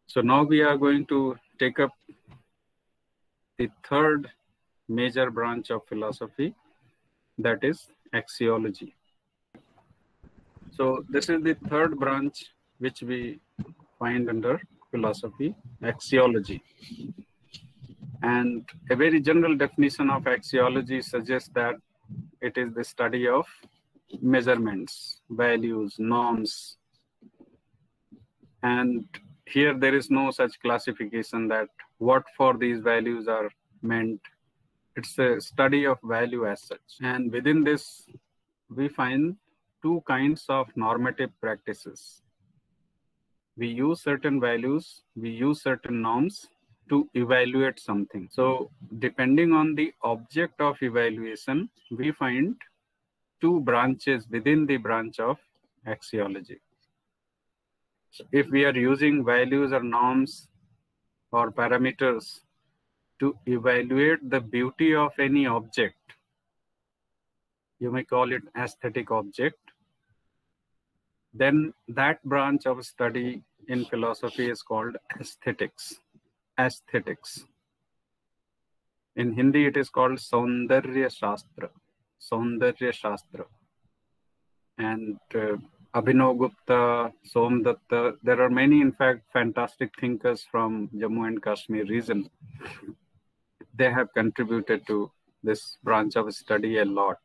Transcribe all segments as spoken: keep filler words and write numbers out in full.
So now we are going to take up the third major branch of philosophy, that is axiology. So this is the third branch which we find under philosophy, axiology. And a very general definition of axiology suggests that it is the study of measurements, values, norms. And here there is no such classification that what for these values are meant. It's a study of value as such. And within this, we find two kinds of normative practices. We use certain values, we use certain norms to evaluate something. So depending on the object of evaluation, we find two branches within the branch of axiology. So if we are using values or norms or parameters to evaluate the beauty of any object, you may call it aesthetic object, then that branch of study in philosophy is called aesthetics. Aesthetics. In Hindi, it is called Saundarya Shastra. Saundarya Shastra. And uh, Abhinav Gupta, Somdatta, there are many, in fact, fantastic thinkers from Jammu and Kashmir region. They have contributed to this branch of study a lot.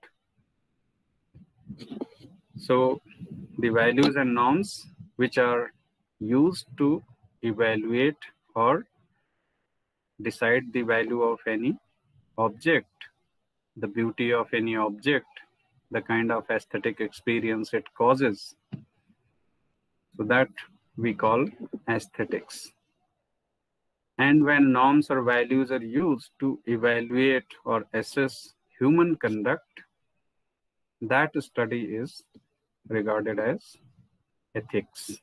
So the values and norms which are used to evaluate or decide the value of any object, the beauty of any object, the kind of aesthetic experience it causes. So that we call aesthetics. And when norms or values are used to evaluate or assess human conduct, that study is regarded as ethics.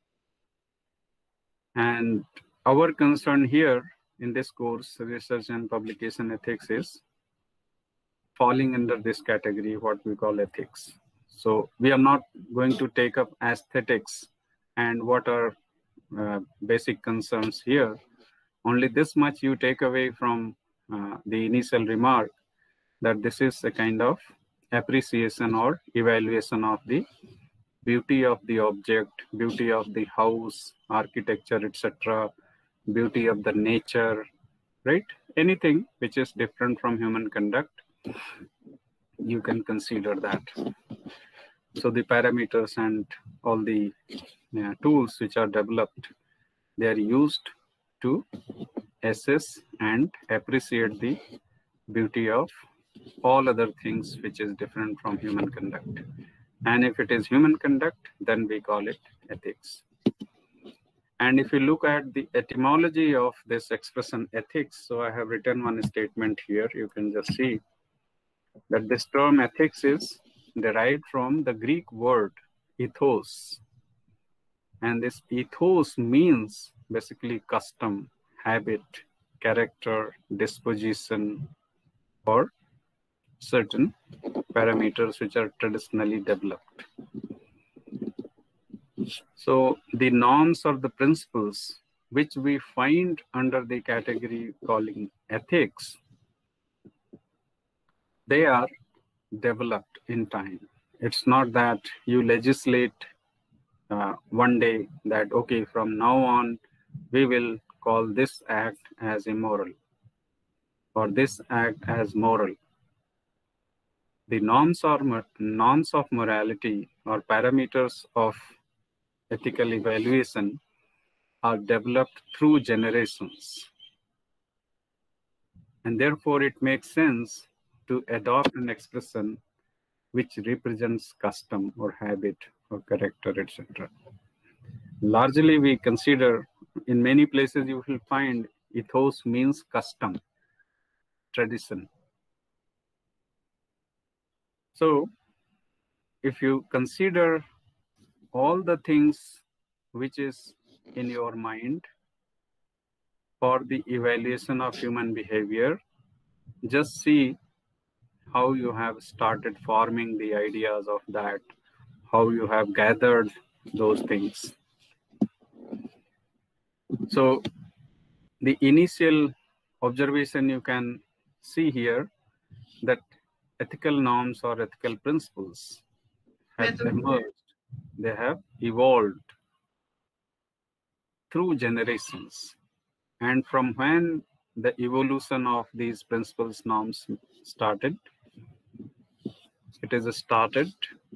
And our concern here in this course, research and publication ethics, is falling under this category, what we call ethics. So we are not going to take up aesthetics and what are uh, basic concerns here. Only this much you take away from uh, the initial remark, that this is a kind of appreciation or evaluation of the beauty of the object, beauty of the house, architecture, et cetera, beauty of the nature, right? Anything which is different from human conduct, you can consider that. So the parameters and all the uh, tools which are developed, they are used to assess and appreciate the beauty of all other things which is different from human conduct. And if it is human conduct, then we call it ethics. And if you look at the etymology of this expression ethics, so I have written one statement here, you can just see that this term ethics is derived from the Greek word ethos. And this ethos means basically custom, habit, character, disposition, or certain parameters which are traditionally developed. So the norms or the principles which we find under the category calling ethics, they are developed in time. It's not that you legislate uh, one day that, okay, from now on, we will call this act as immoral or this act as moral. The norms or norms of morality or parameters of ethical evaluation are developed through generations. And therefore, it makes sense to adopt an expression which represents custom or habit or character, et cetera. Largely, we consider, in many places you will find ethos means custom, tradition. So, if you consider all the things which is in your mind for the evaluation of human behavior, just see how you have started forming the ideas of that, how you have gathered those things. So the initial observation you can see here that ethical norms or ethical principles have emerged, they have evolved through generations. And from when the evolution of these principles norms started, it is started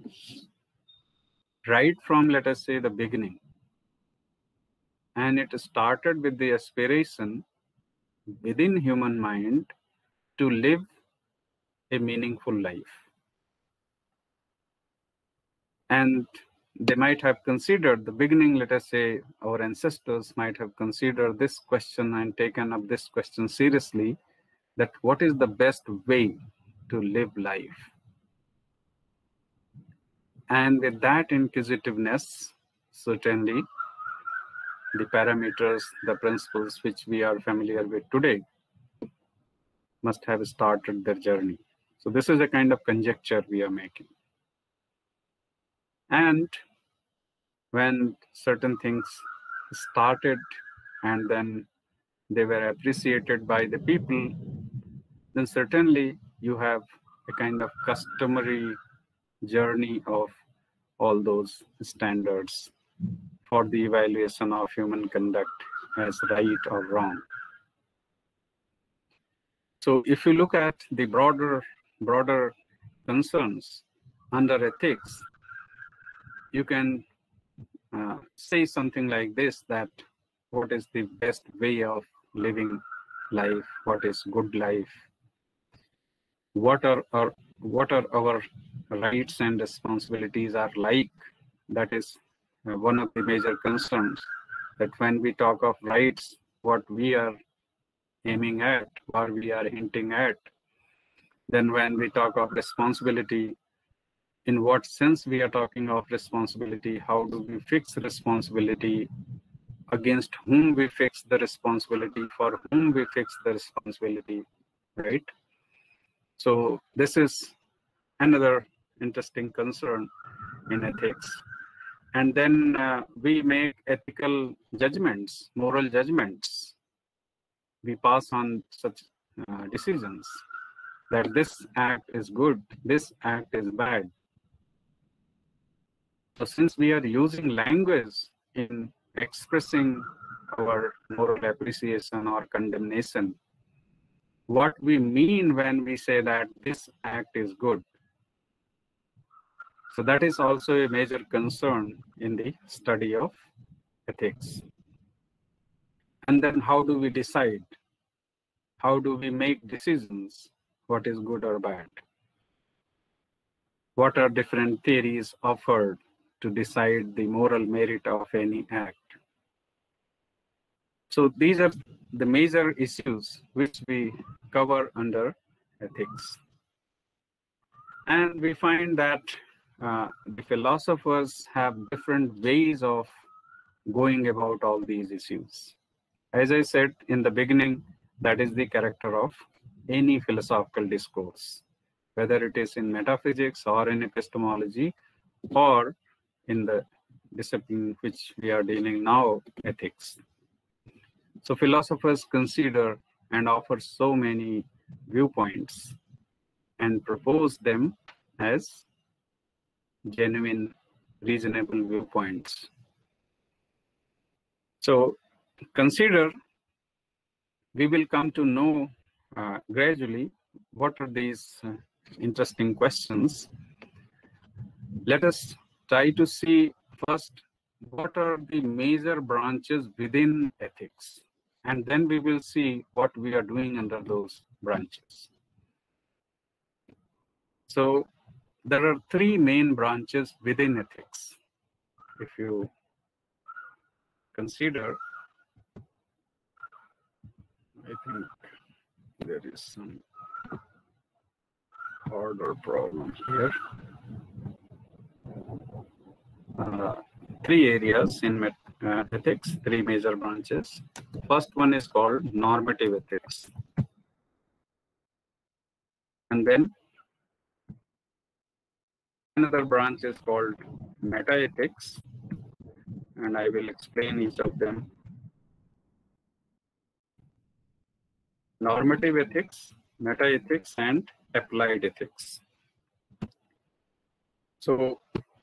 right from, let us say, the beginning. And it started with the aspiration within human mind to live a meaningful life. And they might have considered the beginning, let us say, our ancestors might have considered this question and taken up this question seriously, that what is the best way to live life? And with that inquisitiveness, certainly the parameters, the principles which we are familiar with today must have started their journey. So this is a kind of conjecture we are making. And when certain things started and then they were appreciated by the people, then certainly you have a kind of customary journey of all those standards for the evaluation of human conduct as right or wrong. So if you look at the broader, broader concerns under ethics, you can uh, say something like this, that what is the best way of living life? What is good life? What are our, what are our rights and responsibilities are like? That is uh, one of the major concerns, that when we talk of rights, what we are aiming at, or we are hinting at. Then when we talk of responsibility, in what sense we are talking of responsibility? How do we fix responsibility? Against whom we fix the responsibility? For whom we fix the responsibility, right? So this is another interesting concern in ethics. And then uh, we make ethical judgments, moral judgments. We pass on such uh, decisions that this act is good, this act is bad. So since we are using language in expressing our moral appreciation or condemnation, what we mean when we say that this act is good. So that is also a major concern in the study of ethics. And then how do we decide? How do we make decisions? What is good or bad? What are different theories offered to decide the moral merit of any act? So these are the major issues which we cover under ethics. And we find that uh, the philosophers have different ways of going about all these issues. As I said in the beginning, that is the character of any philosophical discourse, whether it is in metaphysics or in epistemology or in the discipline which we are dealing now, ethics. So philosophers consider and offer so many viewpoints and propose them as genuine, reasonable viewpoints. So consider, we will come to know uh, gradually what are these uh, interesting questions. Let us try to see first what are the major branches within ethics, and then we will see what we are doing under those branches. So there are three main branches within ethics. If you consider, I think there is some order problem here. Uh, three areas in uh, ethics, three major branches. First one is called normative ethics. And then another branch is called meta ethics. And I will explain each of them normative ethics, meta-ethics, and applied ethics. So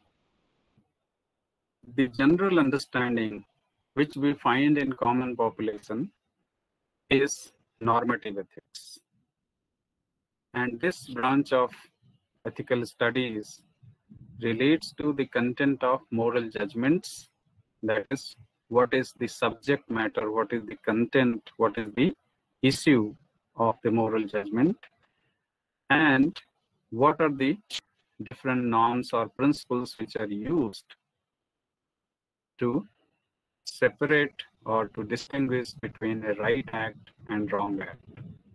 the general understanding which we find in common population is normative ethics. And this branch of ethical studies relates to the content of moral judgments. That is, what is the subject matter, what is the content, what is the issue of the moral judgment, and what are the different norms or principles which are used to separate or to distinguish between a right act and wrong act.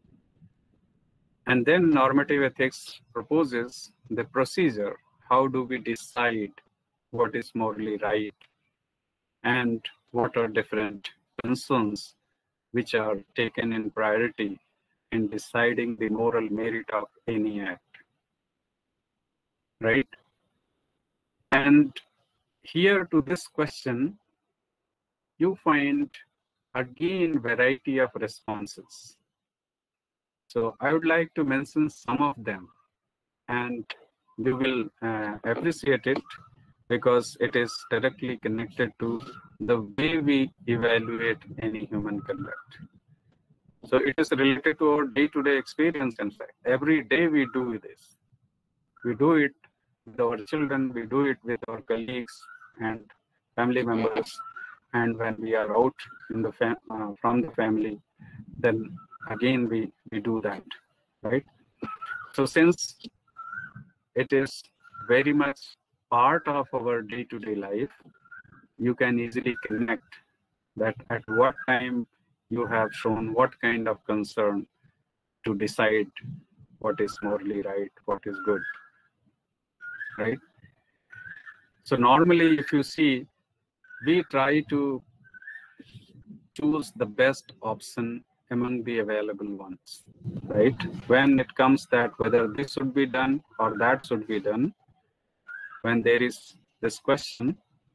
And then normative ethics proposes the procedure. How do we decide what is morally right and what are different concerns which are taken in priority in deciding the moral merit of any act, right? And here to this question, you find again variety of responses. So I would like to mention some of them, and you will uh, appreciate it because it is directly connected to the way we evaluate any human conduct. So it is related to our day-to-day experience, in fact. Every day we do this. We do it with our children, we do it with our colleagues and family members, and when we are out in the fam uh, from the family, then again we, we do that, right? So since it is very much part of our day-to-day life, you can easily connect that at what time you have shown what kind of concern to decide what is morally right, what is good, right? So normally if you see, we try to choose the best option among the available ones, right? When it comes that whether this should be done or that should be done, when there is this question,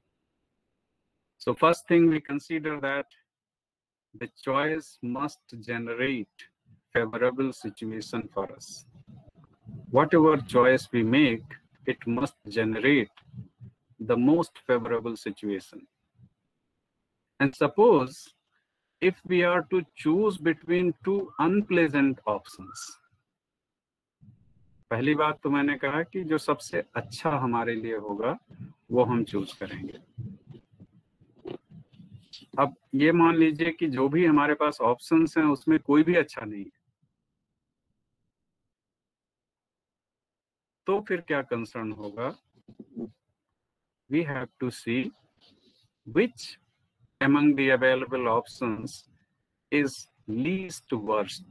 so first thing we consider that the choice must generate favorable situation for us. Whatever choice we make, it must generate the most favorable situation. And suppose if we are to choose between two unpleasant options, पहली बात तो मैंने कहा कि जो सबसे अच्छा हमारे लिए होगा वो हम चूज करेंगे. अब ये मान लीजिए कि जो भी हमारे पास ऑप्शंस हैं उसमें कोई भी अच्छा नहीं है, तो फिर क्या कंसर्न होगा? We have to see which among the available options is least worst,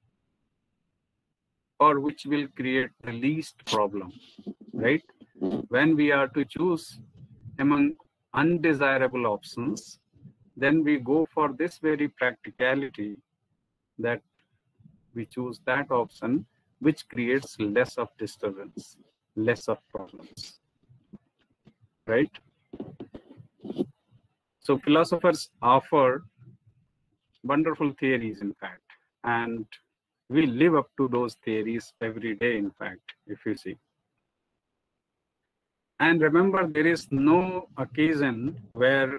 or which will create the least problem, right? When we are to choose among undesirable options, then we go for this very practicality that we choose that option which creates less of disturbance, less of problems, right? So philosophers offer wonderful theories, in fact, and we live up to those theories every day, in fact, if you see. And remember, there is no occasion where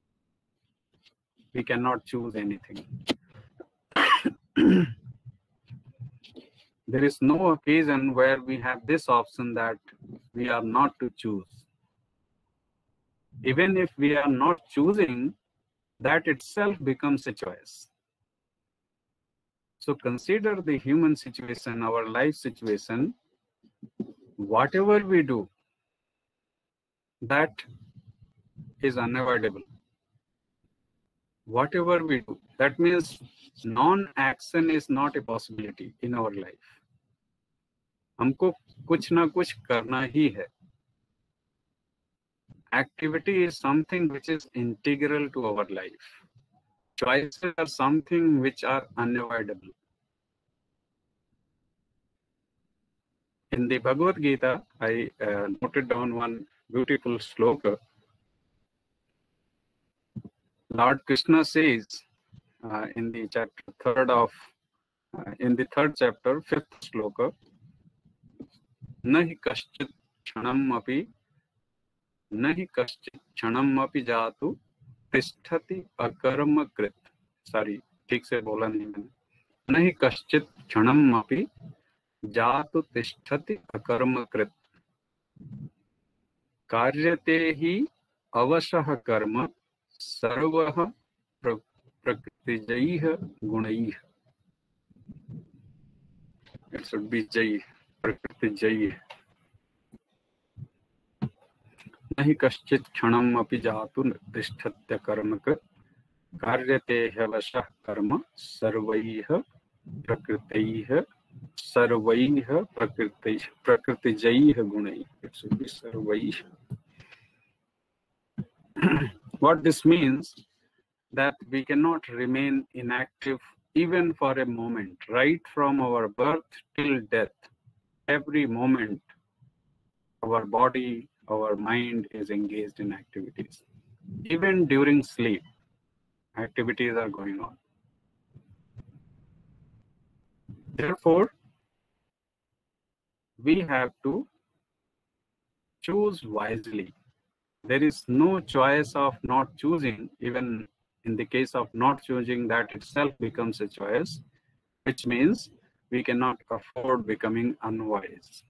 we cannot choose anything. There is no occasion where we have this option that we are not to choose. Even if we are not choosing, that itself becomes a choice. So consider the human situation, our life situation. Whatever we do, that is unavoidable. Whatever we do, that means non-action is not a possibility in our life. हमको कुछ ना कुछ करना ही है. Activity is something which is integral to our life. Choices are something which are unavoidable. In the Bhagavad Gita, I uh, noted down one beautiful sloka. Lord Krishna says uh, in the chapter third of uh, in the third chapter, fifth shloka, nahi kaschit kshanam api, nahi kaschit kshanam api jatu tisthati akarma krit. Sorry, ठीक से बोला नहीं मैंने. नहीं कश्चित क्षणम अपि जातु तिष्ठति अकर्म कृत कार्यते हि अवशः कर्म सर्वः प्रकृतिजैः गुणैः. It should be जैः, प्रकृतिजैः. नहि कश्चित् क्षणम् अपि जातु तिष्ठत्य कर्म कृत् कार्यते ह्यवशः कर्म सर्वैः प्रकृतैः सर्वैः प्रकृतैः प्रकृतिजैः गुणैः. It should be सर्वैः. What this means, that we cannot remain inactive even for a moment, right from our birth till death. Every moment our body, our mind is engaged in activities. Even during sleep, activities are going on. Therefore, we have to choose wisely. There is no choice of not choosing. Even in the case of not choosing, that itself becomes a choice, which means we cannot afford becoming unwise.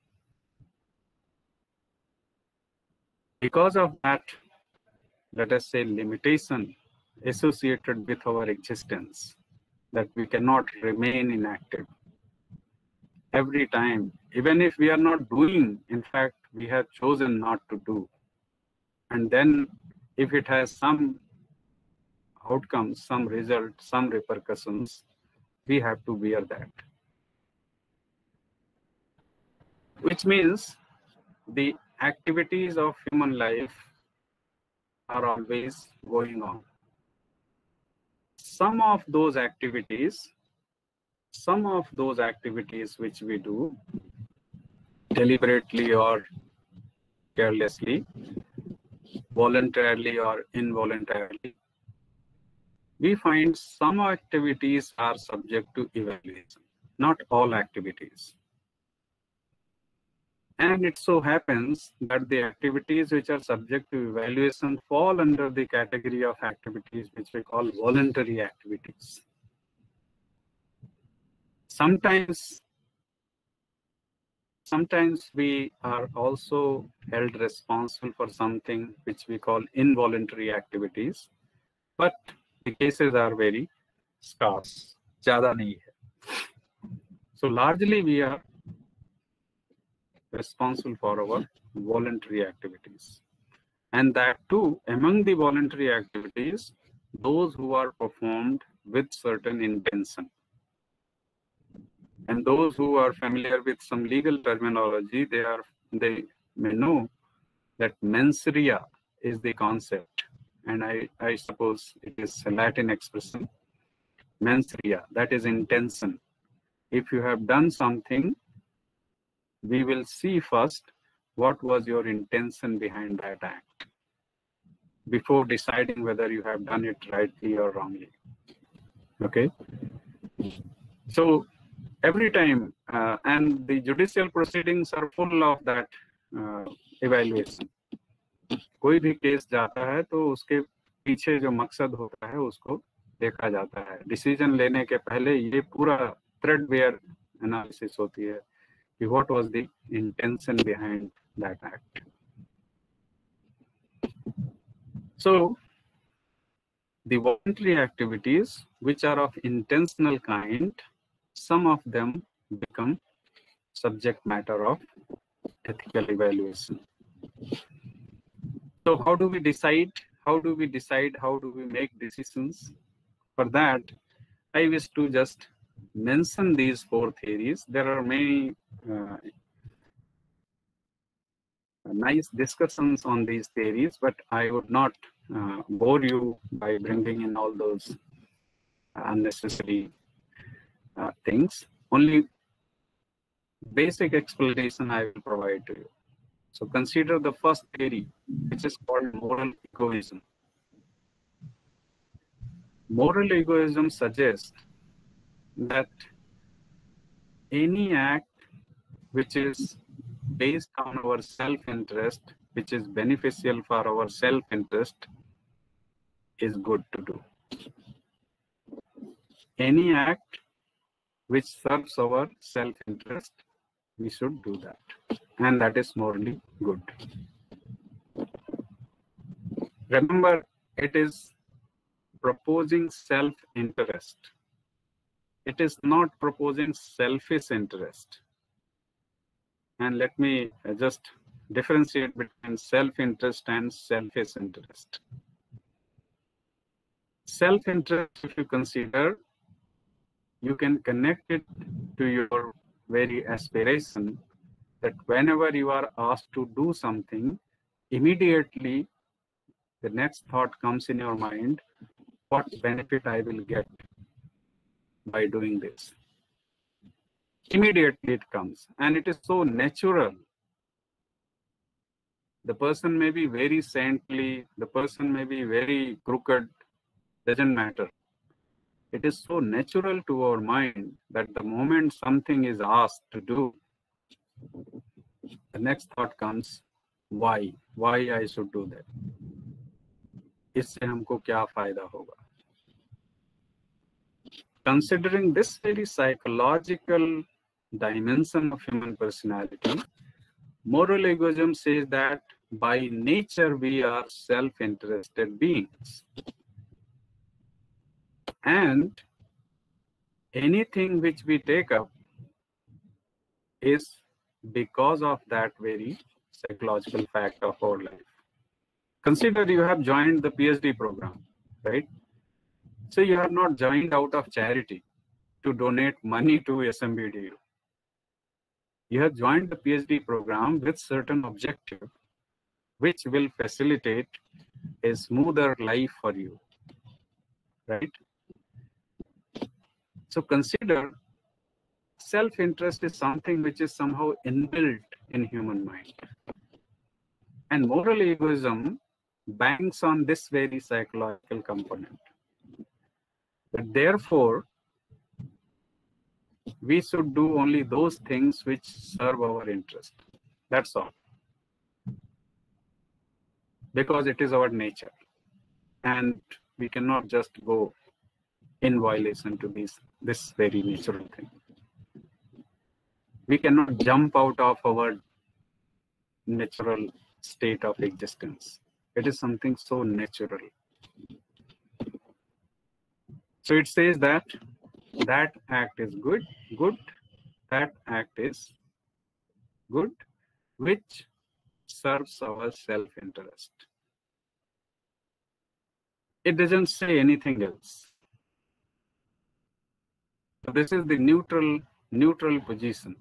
Because of that, let us say, limitation associated with our existence, that we cannot remain inactive. Every time, even if we are not doing, in fact, we have chosen not to do. And then if it has some outcomes, some result, some repercussions, we have to bear that. Which means the activities of human life are always going on. Some of those activities, some of those activities which we do deliberately or carelessly, voluntarily or involuntarily, we find some activities are subject to evaluation, not all activities. And it so happens that the activities which are subject to evaluation fall under the category of activities which we call voluntary activities. Sometimes, sometimes we are also held responsible for something which we call involuntary activities, but the cases are very scarce. Zyada nahi hai. So largely we are responsible for our voluntary activities. And that too, among the voluntary activities, those who are performed with certain intention. And those who are familiar with some legal terminology, they are they may know that mens rea is the concept. And I, I suppose it is a Latin expression, mens rea, that is intention. If you have done something, we will see first what was your intention behind that act before deciding whether you have done it rightly or wrongly. Okay? So every time, uh, and the judicial proceedings are full of that uh, evaluation. कोई भी case जाता है तो उसके पीछे जो मकसद होता है उसको देखा जाता है. डिसीजन लेने के पहले ये पूरा थ्रेडवेयर एनालिसिस होती है कि what was the intention behind that act. So the voluntary activities which are of intentional kind, some of them become subject matter of ethical evaluation. So how do we decide? How do we decide? How do we make decisions? For that, I wish to just mention these four theories. There are many uh, nice discussions on these theories, but I would not uh, bore you by bringing in all those unnecessary uh, things. Only basic explanation I will provide to you. So consider the first theory, which is called moral egoism. Moral egoism suggests that any act which is based on our self-interest, which is beneficial for our self-interest, is good to do. Any act which serves our self-interest, we should do that. And that is morally good. Remember, it is proposing self-interest. It is not proposing selfish interest. And let me just differentiate between self-interest and selfish interest. Self-interest, if you consider, you can connect it to your very aspiration, that whenever you are asked to do something, immediately the next thought comes in your mind, what benefit I will get by doing this. Immediately it comes, and it is so natural. The person may be very saintly, the person may be very crooked, doesn't matter. It is so natural to our mind that the moment something is asked to do, the next thought comes, why? Why I should do that? इससे हमको क्या फायदा होगा? Considering this very psychological dimension of human personality, moral egoism says that by nature we are self-interested beings. And anything which we take up is because of that very psychological fact of our life. Consider you have joined the PhD program, right? So you have not joined out of charity to donate money to S M B D U. You have joined the PhD program with certain objective, which will facilitate a smoother life for you, right? So consider self-interest is something which is somehow inbuilt in human mind. And moral egoism banks on this very psychological component. But therefore, we should do only those things which serve our interest. That's all. Because it is our nature. And we cannot just go in violation to this, this very natural thing. We cannot jump out of our natural state of existence. It is something so natural. So it says that that act is good, good, that act is good, which serves our self-interest. It doesn't say anything else. So this is the neutral, neutral position.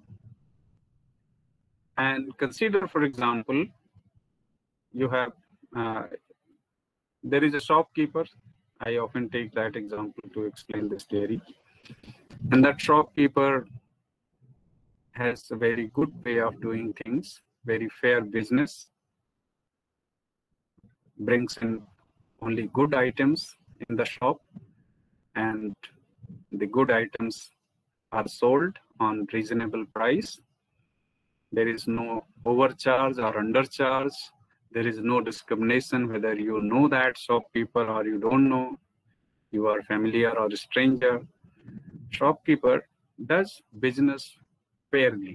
And consider, for example, you have, uh, there is a shopkeeper. I often take that example to explain this theory. And that shopkeeper has a very good way of doing things, very fair business, brings in only good items in the shop, and the good items are sold on reasonable price. There is no overcharge or undercharge. There is no discrimination whether you know that shopkeeper or you don't know, you are familiar or a stranger. Shopkeeper does business fairly.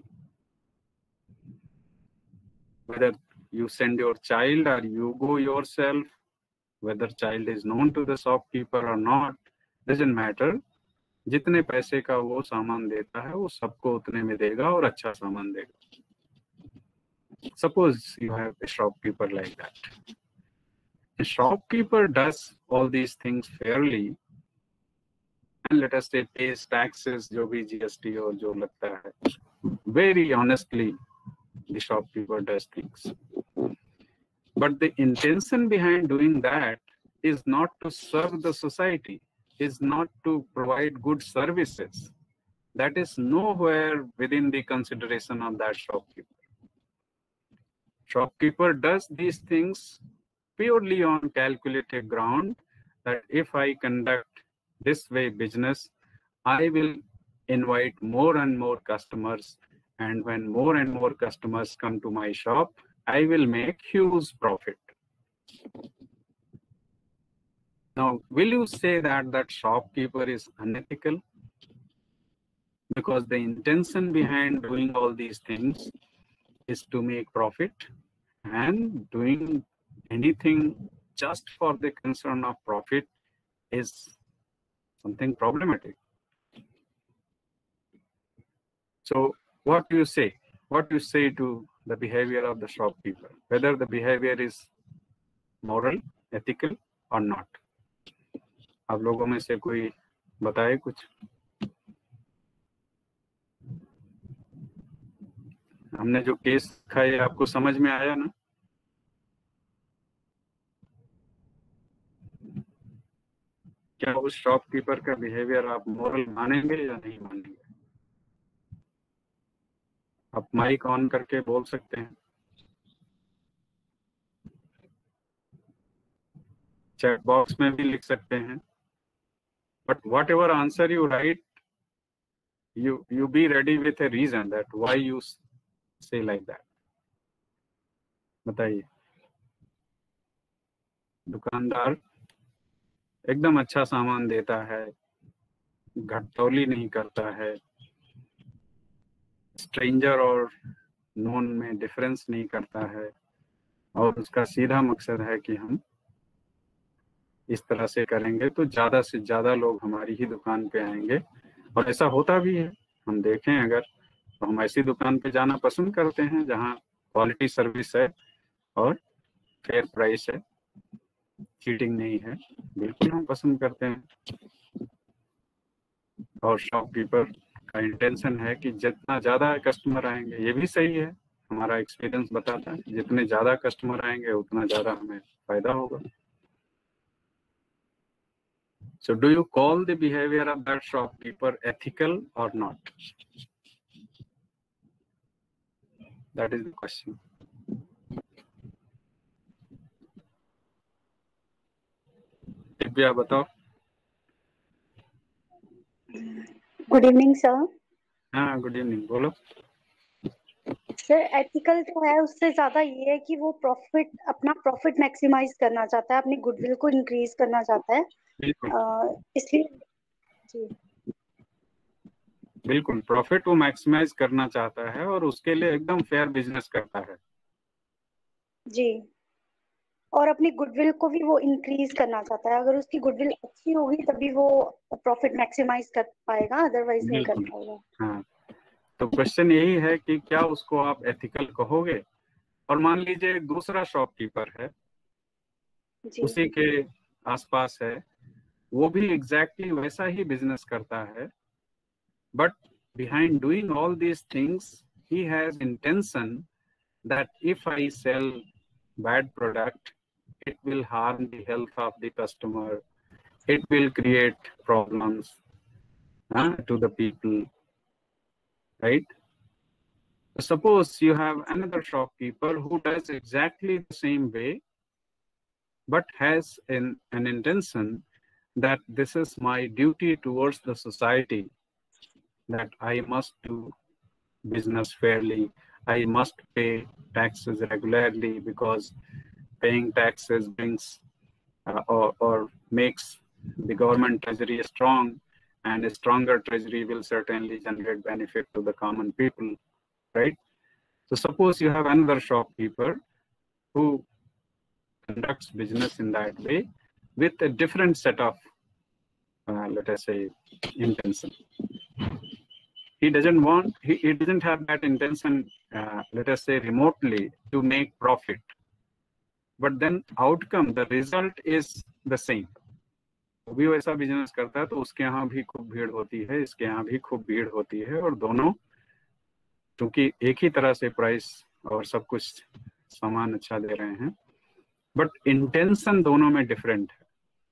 Whether you send your child or you go yourself, whether child is known to the shopkeeper or not, doesn't matter. जितने पैसे का वो सामान देता है वो सबको उतने में देगा और अच्छा सामान देगा. Suppose you have a shopkeeper like that. A shopkeeper does all these things fairly, and let us say pays taxes, जो भी G S T और जो लगता है. Very honestly, the shopkeeper does things. But the intention behind doing that is not to serve the society, is not to provide good services. That is nowhere within the consideration of that shopkeeper. Shopkeeper does these things purely on calculated ground, that if I conduct this way business, I will invite more and more customers. And when more and more customers come to my shop, I will make huge profit. Now, will you say that that shopkeeper is unethical? Because the intention behind doing all these things is to make profit, and doing anything just for the concern of profit is something problematic. So what do you say? What do you say to the behavior of the shopkeeper? Whether the behavior is moral, ethical or not? आप लोगों में से कोई बताए कुछ? हमने जो case लिखा है आपको समझ में आया ना? क्या उस शॉपकीपर का बिहेवियर आप मोरल मानेंगे या नहीं मानेंगे? आप माइक ऑन करके बोल सकते हैं, चैट बॉक्स में भी लिख सकते हैं, but whatever answer you write, you you be ready with a reason that why you say like that. बताइए. दुकानदार एकदम अच्छा सामान देता है, घटतौली नहीं करता है, स्ट्रेंजर और नोन में डिफरेंस नहीं करता है, और उसका सीधा मकसद है कि हम इस तरह से करेंगे तो ज्यादा से ज्यादा लोग हमारी ही दुकान पे आएंगे. और ऐसा होता भी है. हम देखें अगर तो हम ऐसी दुकान पे जाना पसंद करते हैं जहां क्वालिटी सर्विस है और फेयर प्राइस है, चीटिंग नहीं है, बिल्कुल हम पसंद करते हैं. और शॉपकीपर का इंटेंशन है कि जितना ज्यादा कस्टमर आएंगे, ये भी सही है, हमारा एक्सपीरियंस बताता है जितने ज्यादा कस्टमर आएंगे उतना ज्यादा हमें फायदा होगा. So do you call the behavior of that shopkeeper ethical or not? That is the question. Divya बताओ. Good evening sir. हाँ, गुड इवनिंग. बोलो सर. एथिकल तो है, उससे ज्यादा ये है कि वो प्रॉफिट, अपना प्रॉफिट मैक्सिमाइज करना चाहता है, अपनी गुडविल को इंक्रीज करना चाहता है. इसलिए जी बिल्कुल प्रॉफिट वो मैक्सिमाइज करना चाहता है और उसके लिए एकदम फेयर बिजनेस करता है जी. और अपनी गुडविल को भी वो इंक्रीज करना चाहता है. अगर उसकी गुडविल अच्छी होगी तभी वो प्रॉफिट मैक्सिमाइज कर पाएगा, अदरवाइज नहीं कर पाएगा. हाँ, तो क्वेश्चन यही है कि क्या उसको आप एथिकल कहोगे? और मान लीजिए दूसरा शॉपकीपर है, उसी के आसपास है, वो भी एग्जैक्टली वैसा ही बिजनेस करता है, but behind doing all these things he has intention that if I sell bad product, it will harm the health of the customer, it will create problems uh, to the people, right? Suppose you have another shopkeeper who does exactly the same way but has an, an intention that this is my duty towards the society, that I must do business fairly, I must pay taxes regularly because paying taxes brings uh, or, or makes the government treasury strong, and a stronger treasury will certainly generate benefit to the common people, right? So suppose you have another shopkeeper who conducts business in that way with a different set of, uh, let us say, intention. He doesn't want, he, he doesn't have that intention, uh, let us say remotely, to make profit. But then outcome, the result is the same. वो भी वैसा business करता है तो उसके यहाँ भी खूब भीड़ होती है, इसके यहाँ भी खूब भीड़ होती है, और दोनों क्योंकि एक ही तरह से प्राइस और सब कुछ सामान अच्छा दे रहे हैं, बट इंटेंशन दोनों में डिफरेंट है.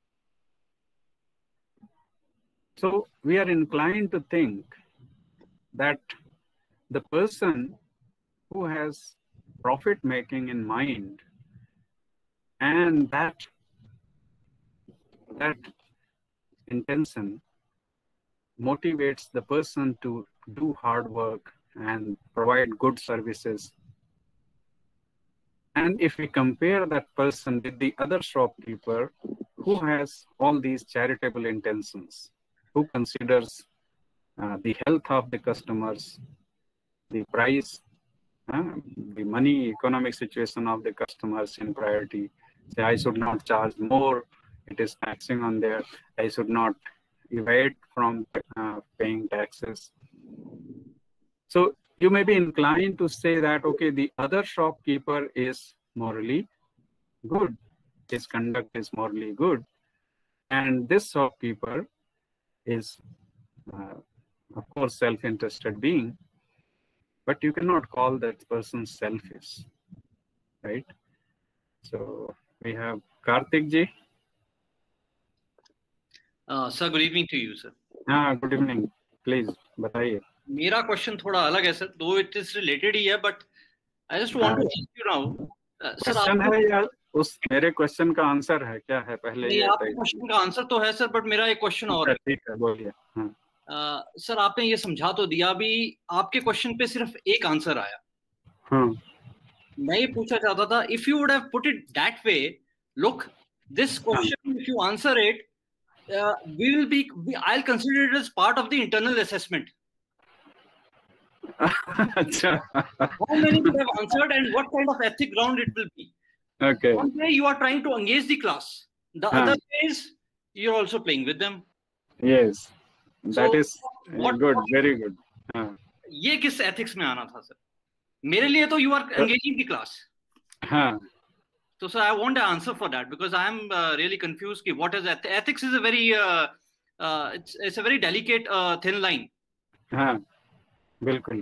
So we are inclined to think that the person who has profit making in mind and that, that intention motivates the person to do hard work and provide good services. And if we compare that person with the other shopkeeper who has all these charitable intentions, who considers uh, the health of the customers, the price, uh, the money, economic situation of the customers in priority. Say, I should not charge more, it is taxing on there. I should not evade from uh, paying taxes. So you may be inclined to say that, okay, the other shopkeeper is morally good. His conduct is morally good. And this shopkeeper is, uh, of course, self-interested being, but you cannot call that person selfish, right? So we have Karthik ji. Uh, sir, good evening to you, sir. Ah, good evening. Please, बताइए. मेरा question थोड़ा अलग है sir, दो it is related ही है, but I just want to ask you now sir, question है या उस मेरे क्वेश्चन का आंसर है, क्या है पहले ये आपके क्वेश्चन का आंसर तो है सर, बट मेरा एक क्वेश्चन और है. ठीक है, बोलिए. सर आपने ये समझा तो दिया, अभी आपके क्वेश्चन पे सिर्फ एक आंसर आया. हाँ, मैं ये पूछना चाहता था, if you would have put it that way, look this question, if you answer it, we will be, I will consider it as part of the internal assessment. अच्छा. How many would have answered and what kind of ethic ground it will be? Okay. One way you are trying to engage the class. The huh. other way is you're also playing with them. Yes. That so, is what, good. What, very good. Huh. ये किस ethics में आना था sir? मेरे लिए तो you are engaging the class. हाँ. So sir, I want an answer for that because I am uh, really confused. कि what is eth ethics? Is a very uh, uh, it's it's a very delicate uh, thin line. हाँ. बिल्कुल.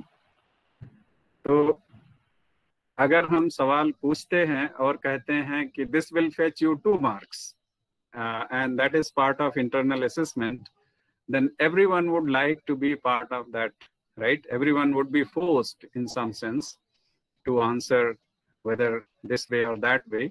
तो अगर हम सवाल पूछते हैं और कहते हैं कि this will fetch you two marks and that is part of internal assessment, then everyone would like to be part of that, right? Everyone would be forced in some sense to answer whether this way or that way.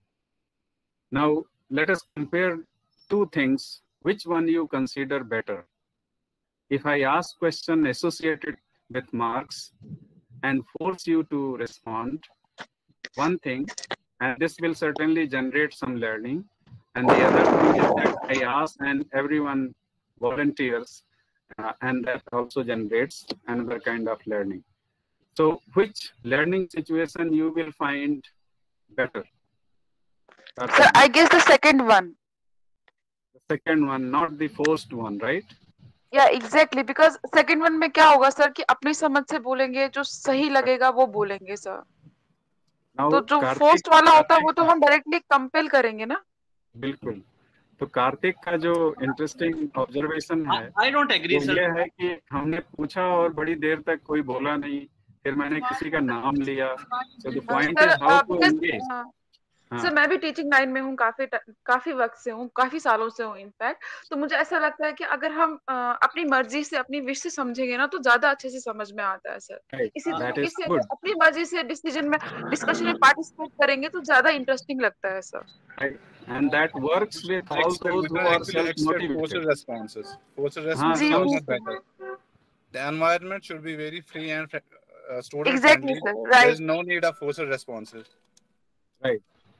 Now let us compare two things. Which one you consider better? If I ask question associated with marks and force you to respond one thing, and this will certainly generate some learning, and the other thing is that I ask and everyone volunteers, uh, and that also generates another kind of learning. So which learning situation you will find better? Sir, I guess the second one. The second one, not the forced one, right? Yeah, exactly. Because second one में क्या होगा sir कि अपनी समझ से बोलेंगे, जो सही लगेगा वो बोलेंगे सर. तो जो फर्स्ट वाला होता है वो तो हम डायरेक्टली कंपेल करेंगे ना. बिल्कुल. तो कार्तिक का जो इंटरेस्टिंग ऑब्जर्वेशन है, आई डोंट एग्री सर, ये है कि हमने पूछा और बड़ी देर तक कोई बोला नहीं, फिर मैंने किसी का नाम लिया. So the point is how to engage. Sir मैं भी टीचिंग लाइन में हूँ, काफी काफी वक्त से हूँ, काफी सालों से हूँ इनफैक्ट. तो मुझे ऐसा लगता है कि अगर हम आ, अपनी मर्जी से, अपनी विश से समझेंगे ना तो ज्यादा अच्छे से समझ में आता है सर. इसी इसी अपनी मर्जी से डिसीजन में, डिस्कशन में पार्टिसिपेट करेंगे तो ज्यादा इंटरेस्टिंग लगता है sir. And that works with all those who are self-motivated. Forced responses. Forced responses are not better. The environment should be very free and uh, student exactly, friendly. Sir. Right. There is no need of forced responses. Right.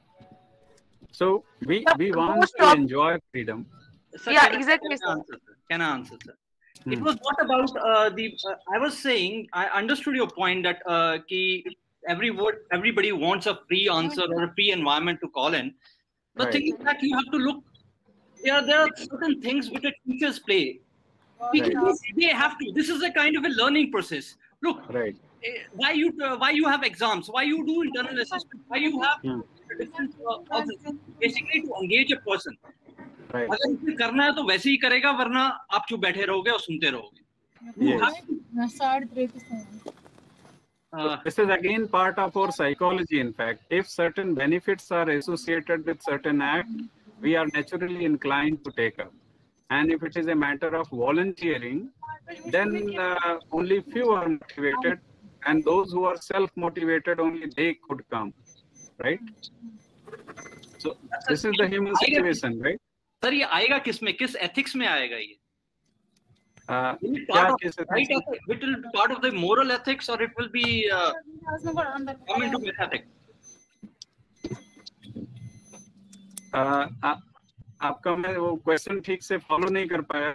So we we want to enjoy freedom. Sir, yeah, can exactly. I, can I answer, sir? Can I answer, sir? Hmm. It was not about uh, the. Uh, I was saying I understood your point that uh, ki every word, everybody wants a free answer or a free environment to call in. The right. thing is that you have to look. There there are certain things which the teachers play. Right. They have to. This is a kind of a learning process. Look. Right. Why you uh, why you have exams? Why you do internal assessment? Why you have hmm. different uh, basically to engage a person. Right. अगर इसे करना है तो वैसे ही करेगा, वरना आप चुप बैठे रहोगे और सुनते रहोगे. Yes. Uh, this is again part of our psychology. In fact, if certain benefits are associated with certain act, we are naturally inclined to take up. And if it is a matter of volunteering, then uh, only few are motivated, and those who are self-motivated, only they could come, right? So this is the human situation, right? Sir, ये आएगा किस में, किस ethics में आएगा ये? uh, Will it क्या part of कैसे right ethics? It will be part of the moral ethics, or it will be uh, come into myth ethics? uh, आ, आपका मैं वो क्वेश्चन ठीक से फॉलो नहीं कर पाया.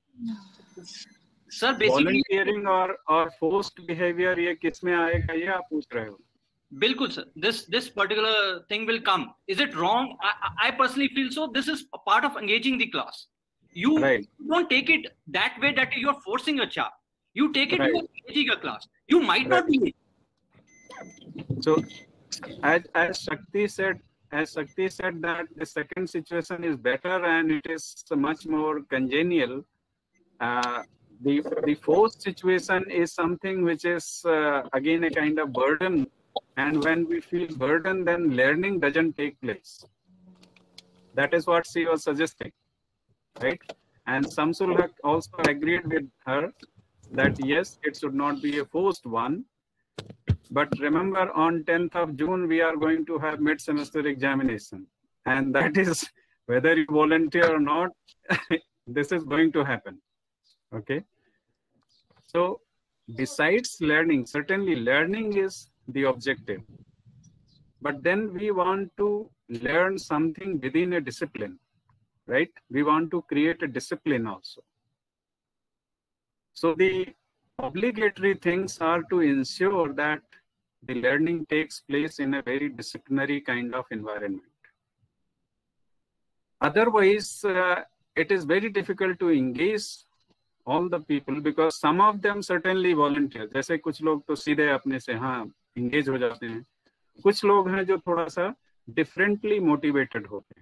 Sir, basically वॉलंटियरिंग और और फोर्स्ड बिहेवियर ये किस में आएगा ये आप पूछ रहे हो? Bilkul, sir. This this particular thing will come. Is it wrong? I, I personally feel so. This is a part of engaging the class. You Right. don't take it that way that you're forcing a child. You take it Right. you're engaging a class. You might not Right. be. So, as as Shakti said, as Shakti said that the second situation is better and it is much more congenial. Uh, the the fourth situation is something which is uh, again a kind of burden. And when we feel burden, then learning doesn't take place. That is what she was suggesting, right? And Samsul Haq also agreed with her that yes, it should not be a forced one. But remember, on tenth of June, we are going to have mid-semester examination. And that is, whether you volunteer or not, this is going to happen, okay? So besides learning, certainly learning is the objective, but then we want to learn something within a discipline, right? We want to create a discipline also. So the obligatory things are to ensure that the learning takes place in a very disciplinary kind of environment. Otherwise, uh, it is very difficult to engage all the people because some of them certainly volunteer. जैसे कुछ लोग तो सीधे अपने से हाँ engage हो जाते हैं. कुछ लोग हैं जो थोड़ा सा डिफरेंटली मोटिवेटेड होते हैं.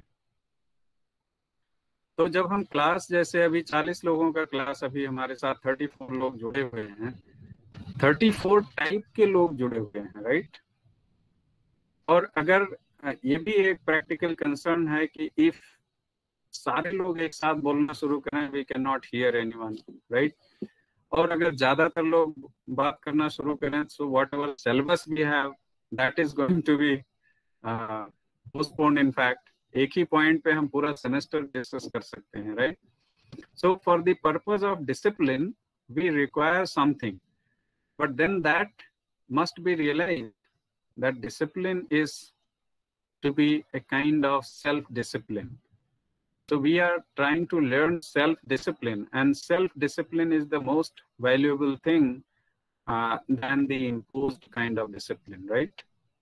तो जब हम क्लास जैसे अभी चालीस लोगों का क्लास अभी हमारे साथ चौंतीस लोग जुड़े हुए हैं, चौंतीस टाइप के लोग जुड़े हुए हैं, राइट? और अगर ये भी एक प्रैक्टिकल कंसर्न है कि इफ सारे लोग एक साथ बोलना शुरू करें, we can not hear anyone, right? और अगर ज्यादातर लोग बात करना शुरू करें, so whatever syllabus we have that is going to be postponed. In fact एक ही पॉइंट पे हम पूरा सेमेस्टर डिस्कस कर सकते हैं, right? So for the purpose of discipline we require something, but then that must be realised that discipline is to be a kind of self-discipline. So we are trying to learn self-discipline, and self-discipline is the most valuable thing uh, than the imposed kind of discipline, right?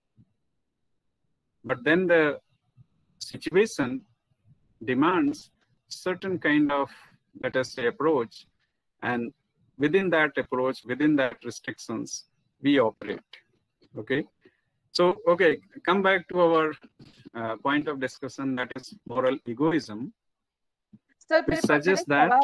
But then the situation demands certain kind of, let us say, approach, and within that approach, within that restrictions, we operate, okay? So, okay, come back to our uh, point of discussion, that is moral egoism. Sir, We suggest that.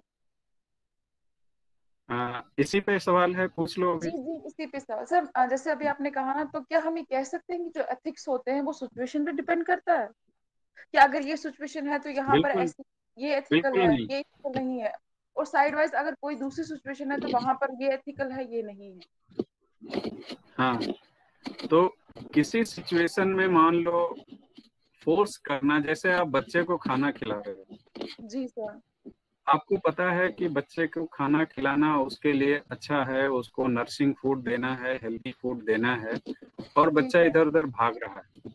Uh, इसी पे सवाल है, पूछ लो अभी. जी जी इसी पे सवाल. Sir जैसे अभी आपने कहा ना, तो क्या हम ये कह सकते हैं कि जो एथिक्स होते हैं वो सिचुएशन पे डिपेंड करता है कि अगर ये सिचुएशन है तो यहाँ पर ऐसी ये एथिकल है, ये एथिकल नहीं है, और साइड वाइज अगर कोई दूसरी सिचुएशन है तो वहां पर ये एथिकल है, ये नहीं है. हाँ, तो किसी सिचुएशन में मान लो फोर्स करना, जैसे आप बच्चे को खाना खिला रहे हो. जी सर. आपको पता है कि बच्चे को खाना खिलाना उसके लिए अच्छा है, उसको नर्सिंग फूड देना है, हेल्दी फूड देना है, और बच्चा इधर उधर भाग रहा है,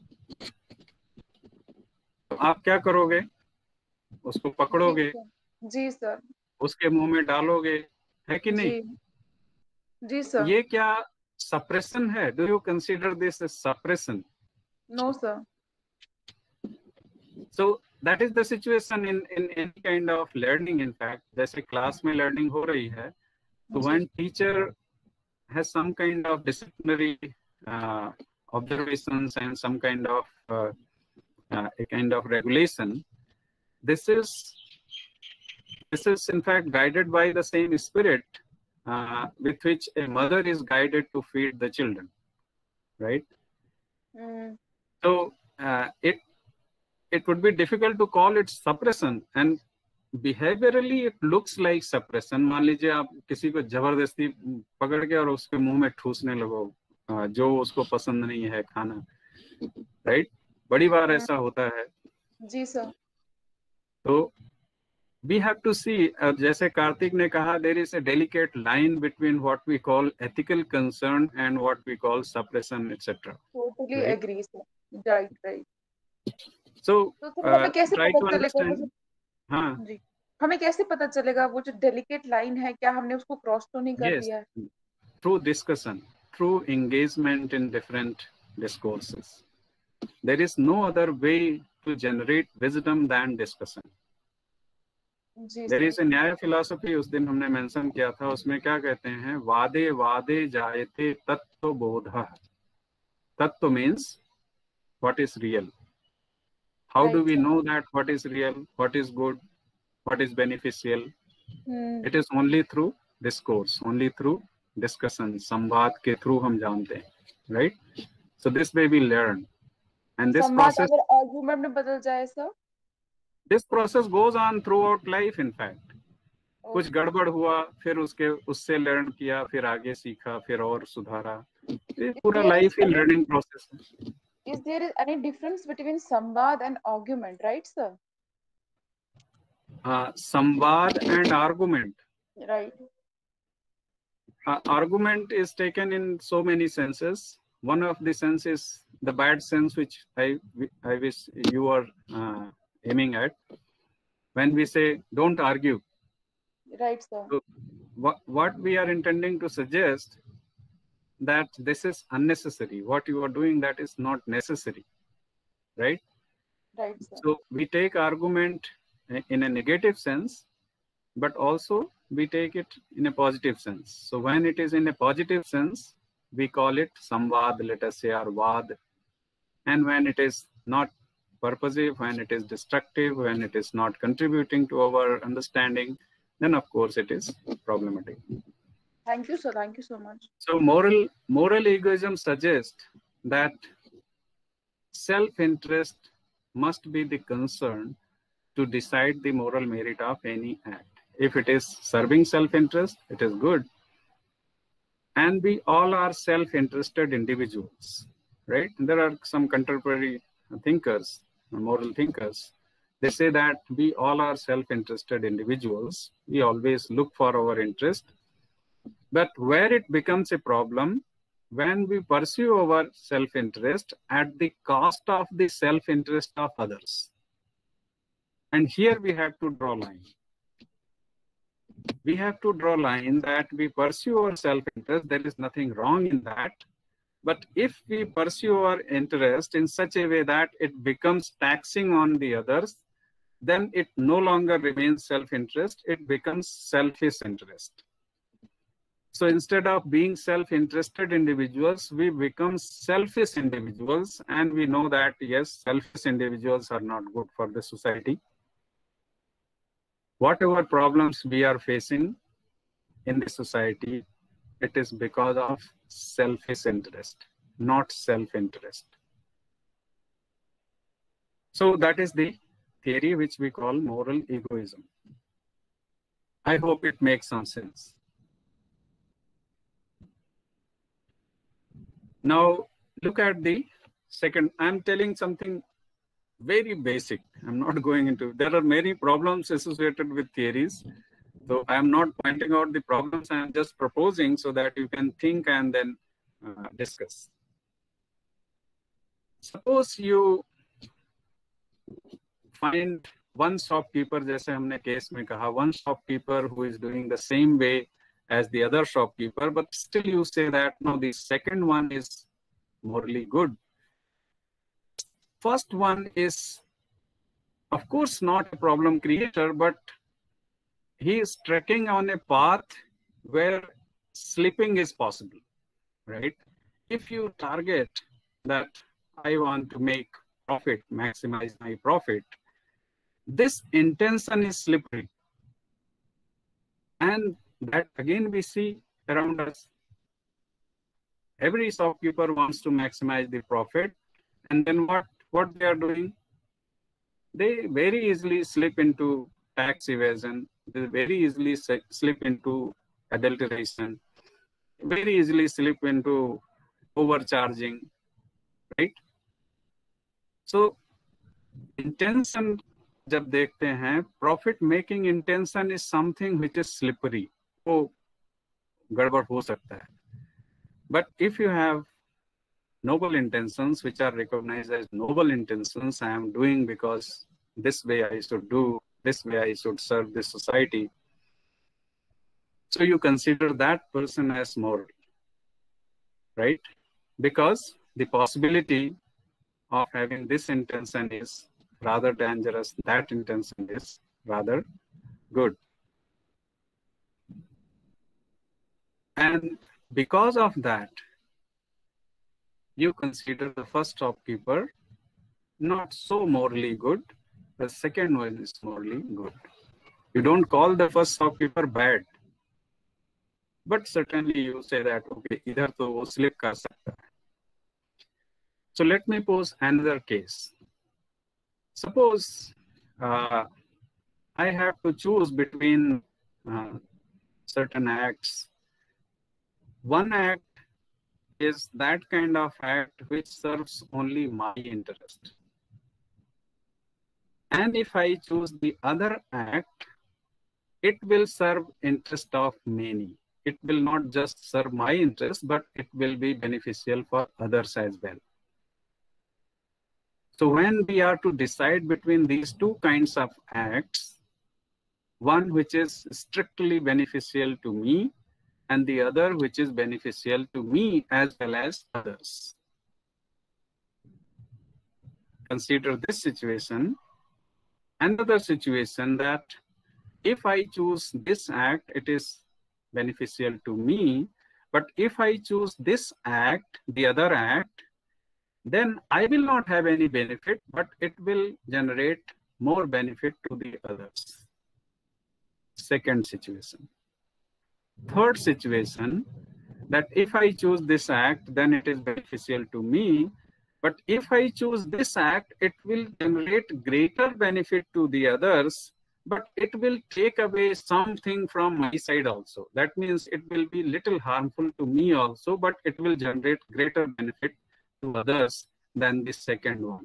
तो आप क्या करोगे? उसको पकड़ोगे, जी सर, उसके मुंह में डालोगे, है कि नहीं? जी, जी सर. ये क्या सप्रेशन है? Do you consider this as suppression? No sir. So that is the situation in in any kind of learning. In fact, जैसे क्लास में लर्निंग हो रही है, तो when teacher has some kind of disciplinary uh, observations and some kind of uh, uh, a kind of regulation, this is this is in fact guided by the same spirit uh, with which a mother is guided to feed the children, right? Mm. So uh, it it would be difficult to call it suppression, and behaviorally it looks like suppression. मान लीजिए आप किसी को जबरदस्ती पकड़ के और उसके मुंह में ठूसने लगो जो उसको पसंद नहीं है खाना, राइट? बड़ी बार ऐसा होता है. जी सर. तो we have to see, uh, जैसे कार्तिक ने कहा, there is a delicate line between what we call ethical concern and what we call suppression, et cetera. Totally right? agree, sir. Right, right. So, तो uh, हमें कैसे try पता to चलेगा वो understand. जो हाँ. जी हमें कैसे पता चलेगा वो जो डेलिकेट लाइन है, क्या हमने उसको क्रॉस तो नहीं कर Yes, दिया है? through discussion, through engagement in different discourses. There is no other way to generate wisdom than discussion. जी There सर. is a न्याय philosophy, उस दिन हमने मेंशन किया था, उसमें क्या कहते हैं, वादे वादे जायते तत्व बोधः. Tattva means what is real. How Right, do we sir. know that what is real, what is good, what is beneficial? Hmm. It is only through discourse, only through discussion. संवाद के through हम जानते हैं, right? So this way we learn, and this संवाद process, अगर argument में बदल जाए सर? this process goes on throughout life. In fact, Okay. कुछ गड़बड़ हुआ, फिर उसके उससे लर्न किया, फिर आगे सीखा, फिर और सुधारा. ये पूरा लाइफ ही लर्निंग प्रोसेस है. Is there any difference between samvad and argument, right, sir? Uh, samvad and argument. Right. Uh, argument is taken in so many senses. One of the sense is the bad sense, which I I wish you are uh, aiming at. When we say don't argue, Right, sir. so what what we are intending to suggest that this is unnecessary. What you are doing, that is not necessary, right? Right, sir. So we take argument in a negative sense, but also we take it in a positive sense. So when it is in a positive sense, we call it samvad, let us say, or vad. And when it is not purposive, when it is destructive, when it is not contributing to our understanding, then of course it is problematic. Thank you, sir. Thank you so much. So moral, moral egoism suggests that self-interest must be the concern to decide the moral merit of any act. If it is serving self-interest, it is good. And we all are self-interested individuals, right? There are some contemporary thinkers, moral thinkers. They say that we all are self-interested individuals. We always look for our interest. But where it becomes a problem, when we pursue our self-interest at the cost of the self-interest of others. And here we have to draw a line. We have to draw a line that we pursue our self-interest. There is nothing wrong in that. But if we pursue our interest in such a way that it becomes taxing on the others, then it no longer remains self-interest. It becomes selfish interest. So instead of being self-interested individuals, we become selfish individuals. And we know that, yes, selfish individuals are not good for the society. Whatever problems we are facing in the society, it is because of selfish interest, not self-interest. So that is the theory which we call moral egoism. I hope it makes some sense. Now, look at the second. I'm telling something very basic. I'm not going into, there are many problems associated with theories. So I'm not pointing out the problems, I'm just proposing so that you can think and then uh, discuss. Suppose you find one shopkeeper, जैसे हमने case में कहा, one shopkeeper who is doing the same way as the other shopkeeper, but still you say that, no, the second one is morally good. First one is, of course, not a problem creator, but he is trekking on a path where slipping is possible, right? If you target that I want to make profit, maximize my profit, this intention is slippery. And that again we see around us. Every shopkeeper wants to maximize the profit. And then what, what they are doing? They very easily slip into tax evasion. They very easily slip into adulteration. Very easily slip into overcharging, right? So intention जब देखते हैं, profit making intention is something which is slippery, वो गड़बड़ हो सकता है. But if you have noble intentions which are recognized as noble intentions, I am doing because this way I should do, this way I should serve this society, so you consider that person as moral, right? Because the possibility of having this intention is rather dangerous, that intention is rather good. And because of that, you consider the first shopkeeper not so morally good, the second one is morally good. You don't call the first shopkeeper bad, but certainly you say that, okay, either to wo slip kar sakta hai. So let me pose another case. Suppose uh, I have to choose between uh, certain acts. One act is that kind of act which serves only my interest. And if I choose the other act, it will serve interest of many. It will not just serve my interest, but it will be beneficial for others as well. So when we are to decide between these two kinds of acts, one which is strictly beneficial to me, and the other which is beneficial to me as well as others. Consider this situation. Another situation that if I choose this act, it is beneficial to me, but if I choose this act, the other act, then I will not have any benefit, but it will generate more benefit to the others. Second situation. Third situation, that if I choose this act, then it is beneficial to me, but if I choose this act, it will generate greater benefit to the others, but it will take away something from my side also. That means it will be little harmful to me also, but it will generate greater benefit to others than the second one.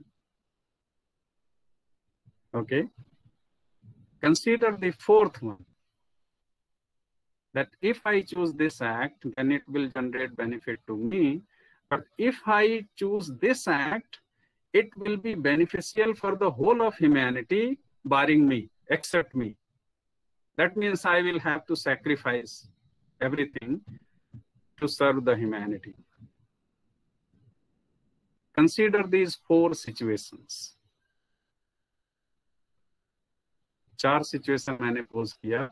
Okay. Consider the fourth one. That if I choose this act, then it will generate benefit to me. But if I choose this act, it will be beneficial for the whole of humanity, barring me, except me. That means I will have to sacrifice everything to serve the humanity. Consider these four situations. चार situation मैंने pose किया.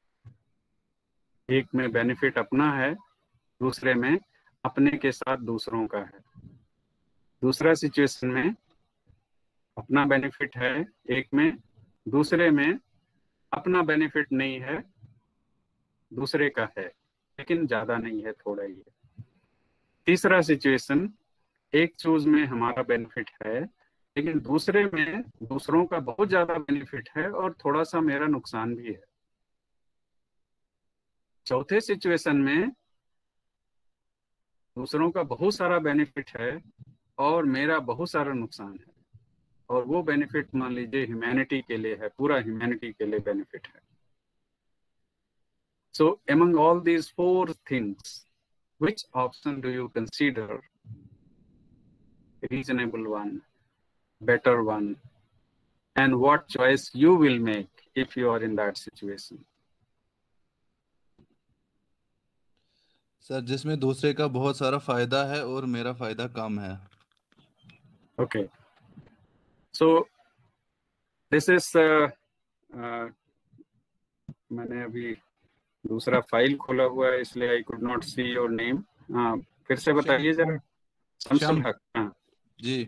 एक में benefit अपना है, दूसरे में अपने के साथ दूसरों का है. दूसरा सिचुएशन में अपना बेनिफिट है एक में, दूसरे में अपना बेनिफिट नहीं है, दूसरे का है लेकिन ज्यादा नहीं है, थोड़ा ही है. तीसरा सिचुएशन, एक चूज में हमारा बेनिफिट है लेकिन दूसरे में दूसरों का बहुत ज्यादा बेनिफिट है और थोड़ा सा मेरा नुकसान भी है. चौथे सिचुएशन में दूसरों का बहुत सारा बेनिफिट है और मेरा बहुत सारा नुकसान है, और वो बेनिफिट मान लीजिए ह्यूमैनिटी के लिए है, पूरा ह्यूमैनिटी के लिए बेनिफिट है. So among all these four things, which option do you consider reasonable one, better one, and what choice you will make if you are in that situation? Sir, जिसमें दूसरे का बहुत सारा फायदा है और मेरा फायदा कम है. Okay. So this is uh, uh, मैंने अभी दूसरा फाइल खोला हुआ है इसलिए I could not see your name. हाँ, फिर से बताइए जरा. शमसुल हक. हाँ जी.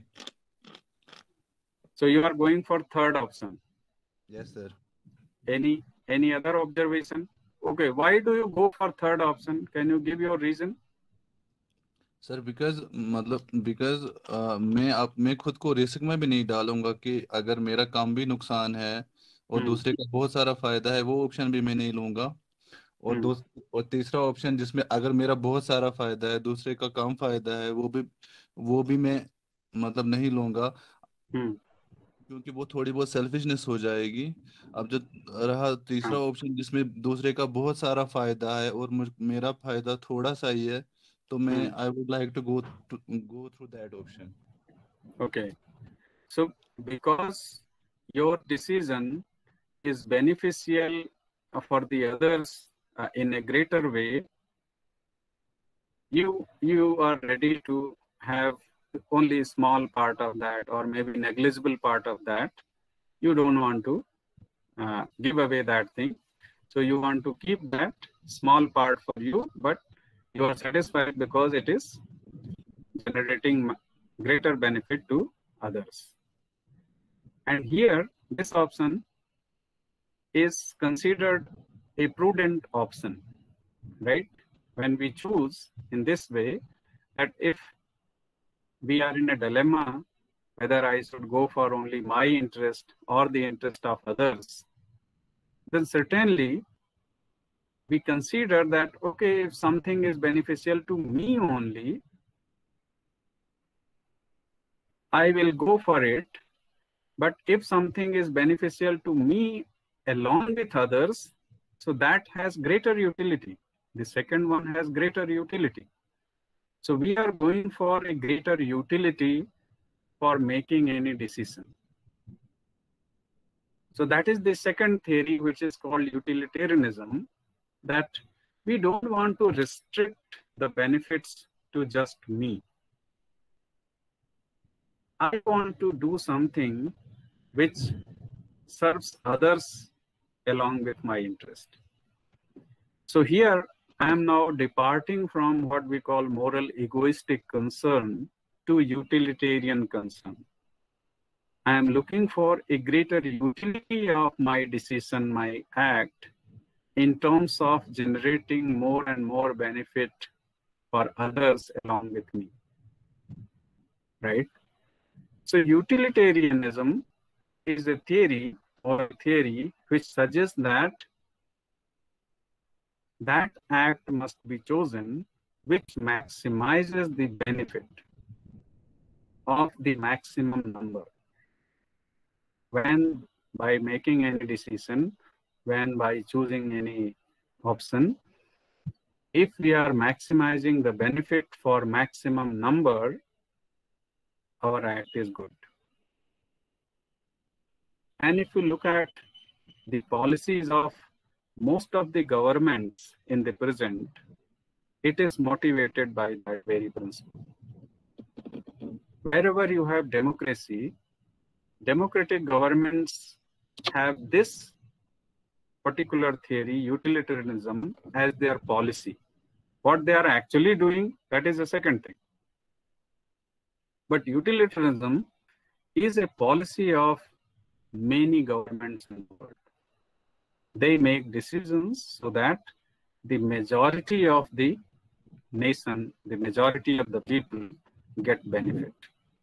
So you are going for third option. Yes sir. Any any other observation? Okay, why do you go for third option? Can you give your reason? Sir because मतलब because मैं आप मैं खुद को रिस्क में भी नहीं डालूंगा कि अगर मेरा कम भी नुकसान है और दूसरे का बहुत सारा फायदा है, वो ऑप्शन भी मैं नहीं लूंगा. और दूसरा और तीसरा ऑप्शन जिसमें अगर मेरा बहुत सारा फायदा है, दूसरे का कम फायदा है, वो भी वो भी मैं मतलब नहीं लूंगा. क्योंकि वो थोड़ी बहुत सेल्फिशनेस हो जाएगी। अब जो रहा तीसरा ऑप्शन जिसमें दूसरे का बहुत सारा फायदा है और मुझ मेरा फायदा थोड़ा सा ही है, तो मैं I would like to go go through that option. Okay, so because your decision is beneficial for the others uh, in a greater way, you you are ready to have only a small part of that, or maybe negligible part of that. You don't want to uh, give away that thing, so you want to keep that small part for you, but you are satisfied because it is generating greater benefit to others. And here this option is considered a prudent option, right? When we choose in this way, that if we are in a dilemma whether I should go for only my interest or the interest of others, then certainly we consider that, okay, if something is beneficial to me only, I will go for it. But if something is beneficial to me along with others, so that has greater utility. The second one has greater utility. So we are going for a greater utility for making any decision. So that is the second theory, which is called utilitarianism, that we don't want to restrict the benefits to just me. I want to do something which serves others along with my interest. So here I am now departing from what we call moral egoistic concern to utilitarian concern. I am looking for a greater utility of my decision, my act, in terms of generating more and more benefit for others along with me, right? So utilitarianism is a theory or a theory which suggests that that act must be chosen which maximizes the benefit of the maximum number. When by making any decision, when by choosing any option, if we are maximizing the benefit for maximum number, our act is good. And if you look at the policies of most of the governments in the present, it is motivated by that very principle. Wherever you have democracy, democratic governments have this particular theory, utilitarianism, as their policy. What they are actually doing, that is a second thing. But utilitarianism is a policy of many governments in the world. They make decisions so that the majority of the nation, the majority of the people get benefit.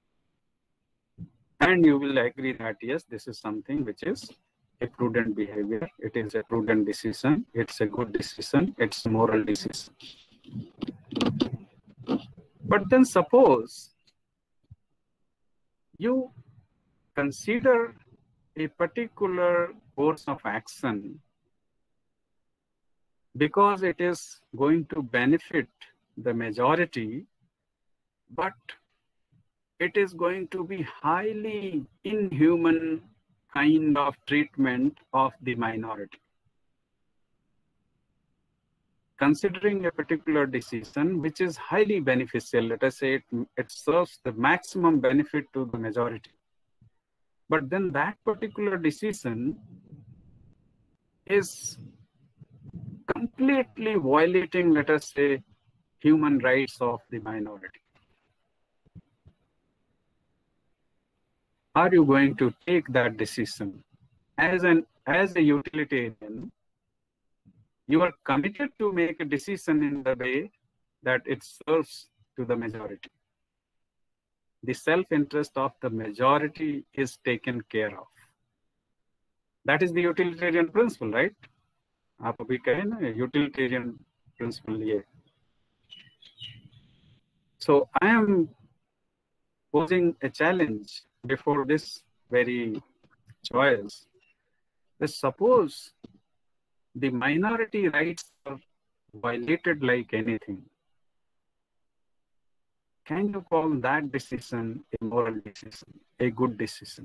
And you will agree that yes, this is something which is a prudent behavior. It is a prudent decision. It's a good decision. It's a moral decision. But then suppose you consider a particular course of action because it is going to benefit the majority, but it is going to be highly inhuman kind of treatment of the minority. Considering a particular decision which is highly beneficial, let us say it, it serves the maximum benefit to the majority. But then that particular decision is completely violating, let us say, human rights of the minority. Are you going to take that decision? As an as a utilitarian, you are committed to make a decision in the way that it serves to the majority. The self-interest of the majority is taken care of. That is the utilitarian principle, right? आप अभी कहे ना utilitarian principle ये. So I am posing a challenge before this very choice. But suppose the minority rights are violated like anything, can you call that decision a moral decision, a good decision?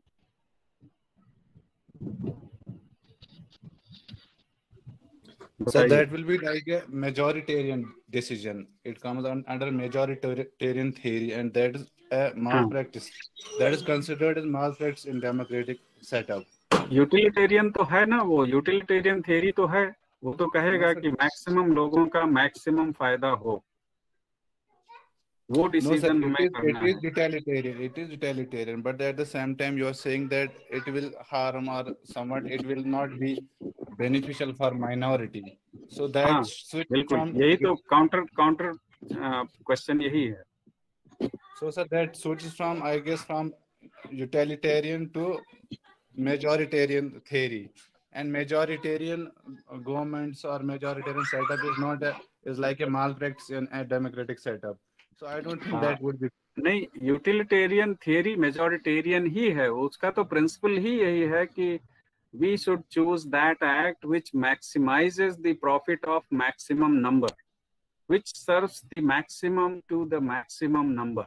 So that will be like a majoritarian decision. It comes on, under majoritarian theory, and that is a malpractice. That is considered as malpractice in democratic setup. Utilitarian तो है ना, वो utilitarian theory तो है, वो तो कहेगा कि मैक्सिमम लोगों का मैक्सिमम फायदा हो, वो डिसीजन no, हमें करना है. It is utilitarian. It is utilitarian, but at the same time, you are saying that it will harm or somewhat it will not be beneficial for minority. So that हाँ, switch बिल्कुल from यही तो counter counter question यही है. So sir, that switches from, I guess, from utilitarian to majoritarian theory, and majoritarian governments or majoritarian setup is not a, is like a malpractice in a democratic setup. So I don't think that would be. नहीं, utilitarian theory majoritarian ही है, उसका तो principal ही यही है कि we should choose that act which maximizes the profit of maximum number, which serves the maximum to the maximum number,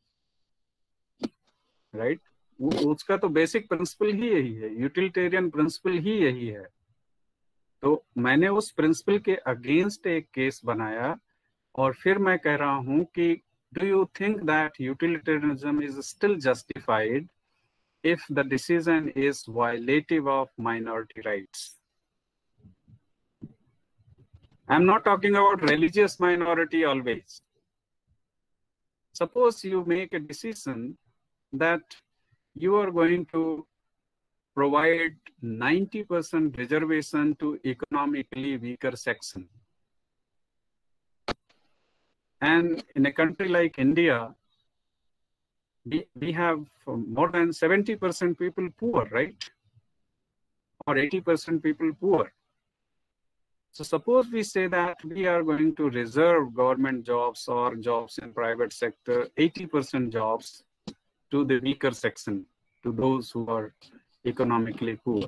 right? उसका तो बेसिक प्रिंसिपल ही यही है, यूटिलिटेरियन प्रिंसिपल ही यही है. तो मैंने उस प्रिंसिपल के अगेंस्ट एक केस बनाया और फिर मैं कह रहा हूं कि do you think that utilitarianism is still justified if the decision is violative of minority rights? I'm not talking about religious minority always. Suppose you make a decision that you are going to provide ninety percent reservation to economically weaker section. And in a country like India, we, we have more than seventy percent people poor, right? Or eighty percent people poor. So suppose we say that we are going to reserve government jobs or jobs in private sector, eighty percent jobs to the weaker section, to those who are economically poor.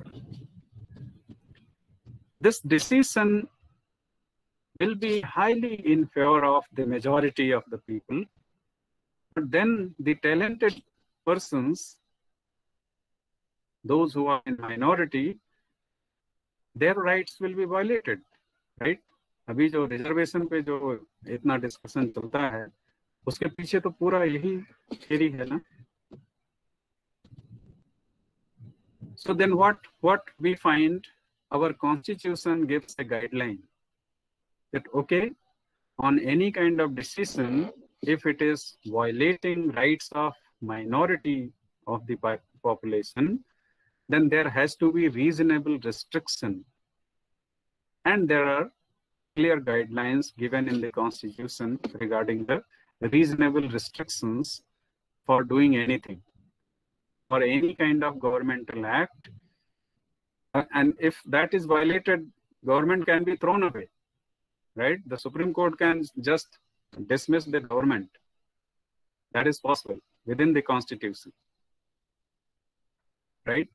This decision will be highly in favor of the majority of the people, but then the talented persons, those who are in minority, their rights will be violated, right? अभी जो reservation पे जो इतना discussion चलता है, उसके पीछे तो पूरा यही थ्योरी है ना. So then what what we find, our constitution gives a guideline that okay, on any kind of decision, if it is violating rights of minority of the population, then there has to be reasonable restriction. And there are clear guidelines given in the constitution regarding the reasonable restrictions for doing anything, for any kind of governmental act. Uh, and if that is violated, government can be thrown away, right? The Supreme Court can just dismiss the government. That is possible within the constitution, right?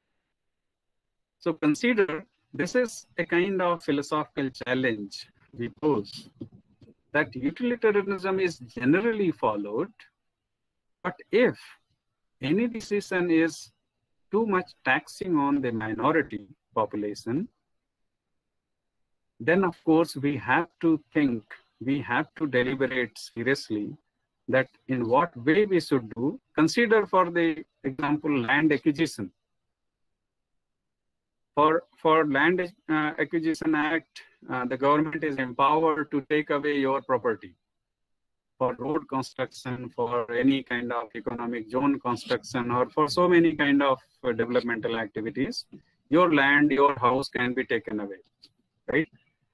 So consider, this is a kind of philosophical challenge we pose, that utilitarianism is generally followed, but if any decision is too much taxing on the minority population, then of course we have to think, we have to deliberate seriously that in what way we should do. Consider, for the example, land acquisition. For, for Land uh, Acquisition Act, uh, the government is empowered to take away your property. For road construction, for any kind of economic zone construction, or for so many kind of uh, developmental activities, your land, your house can be taken away, right?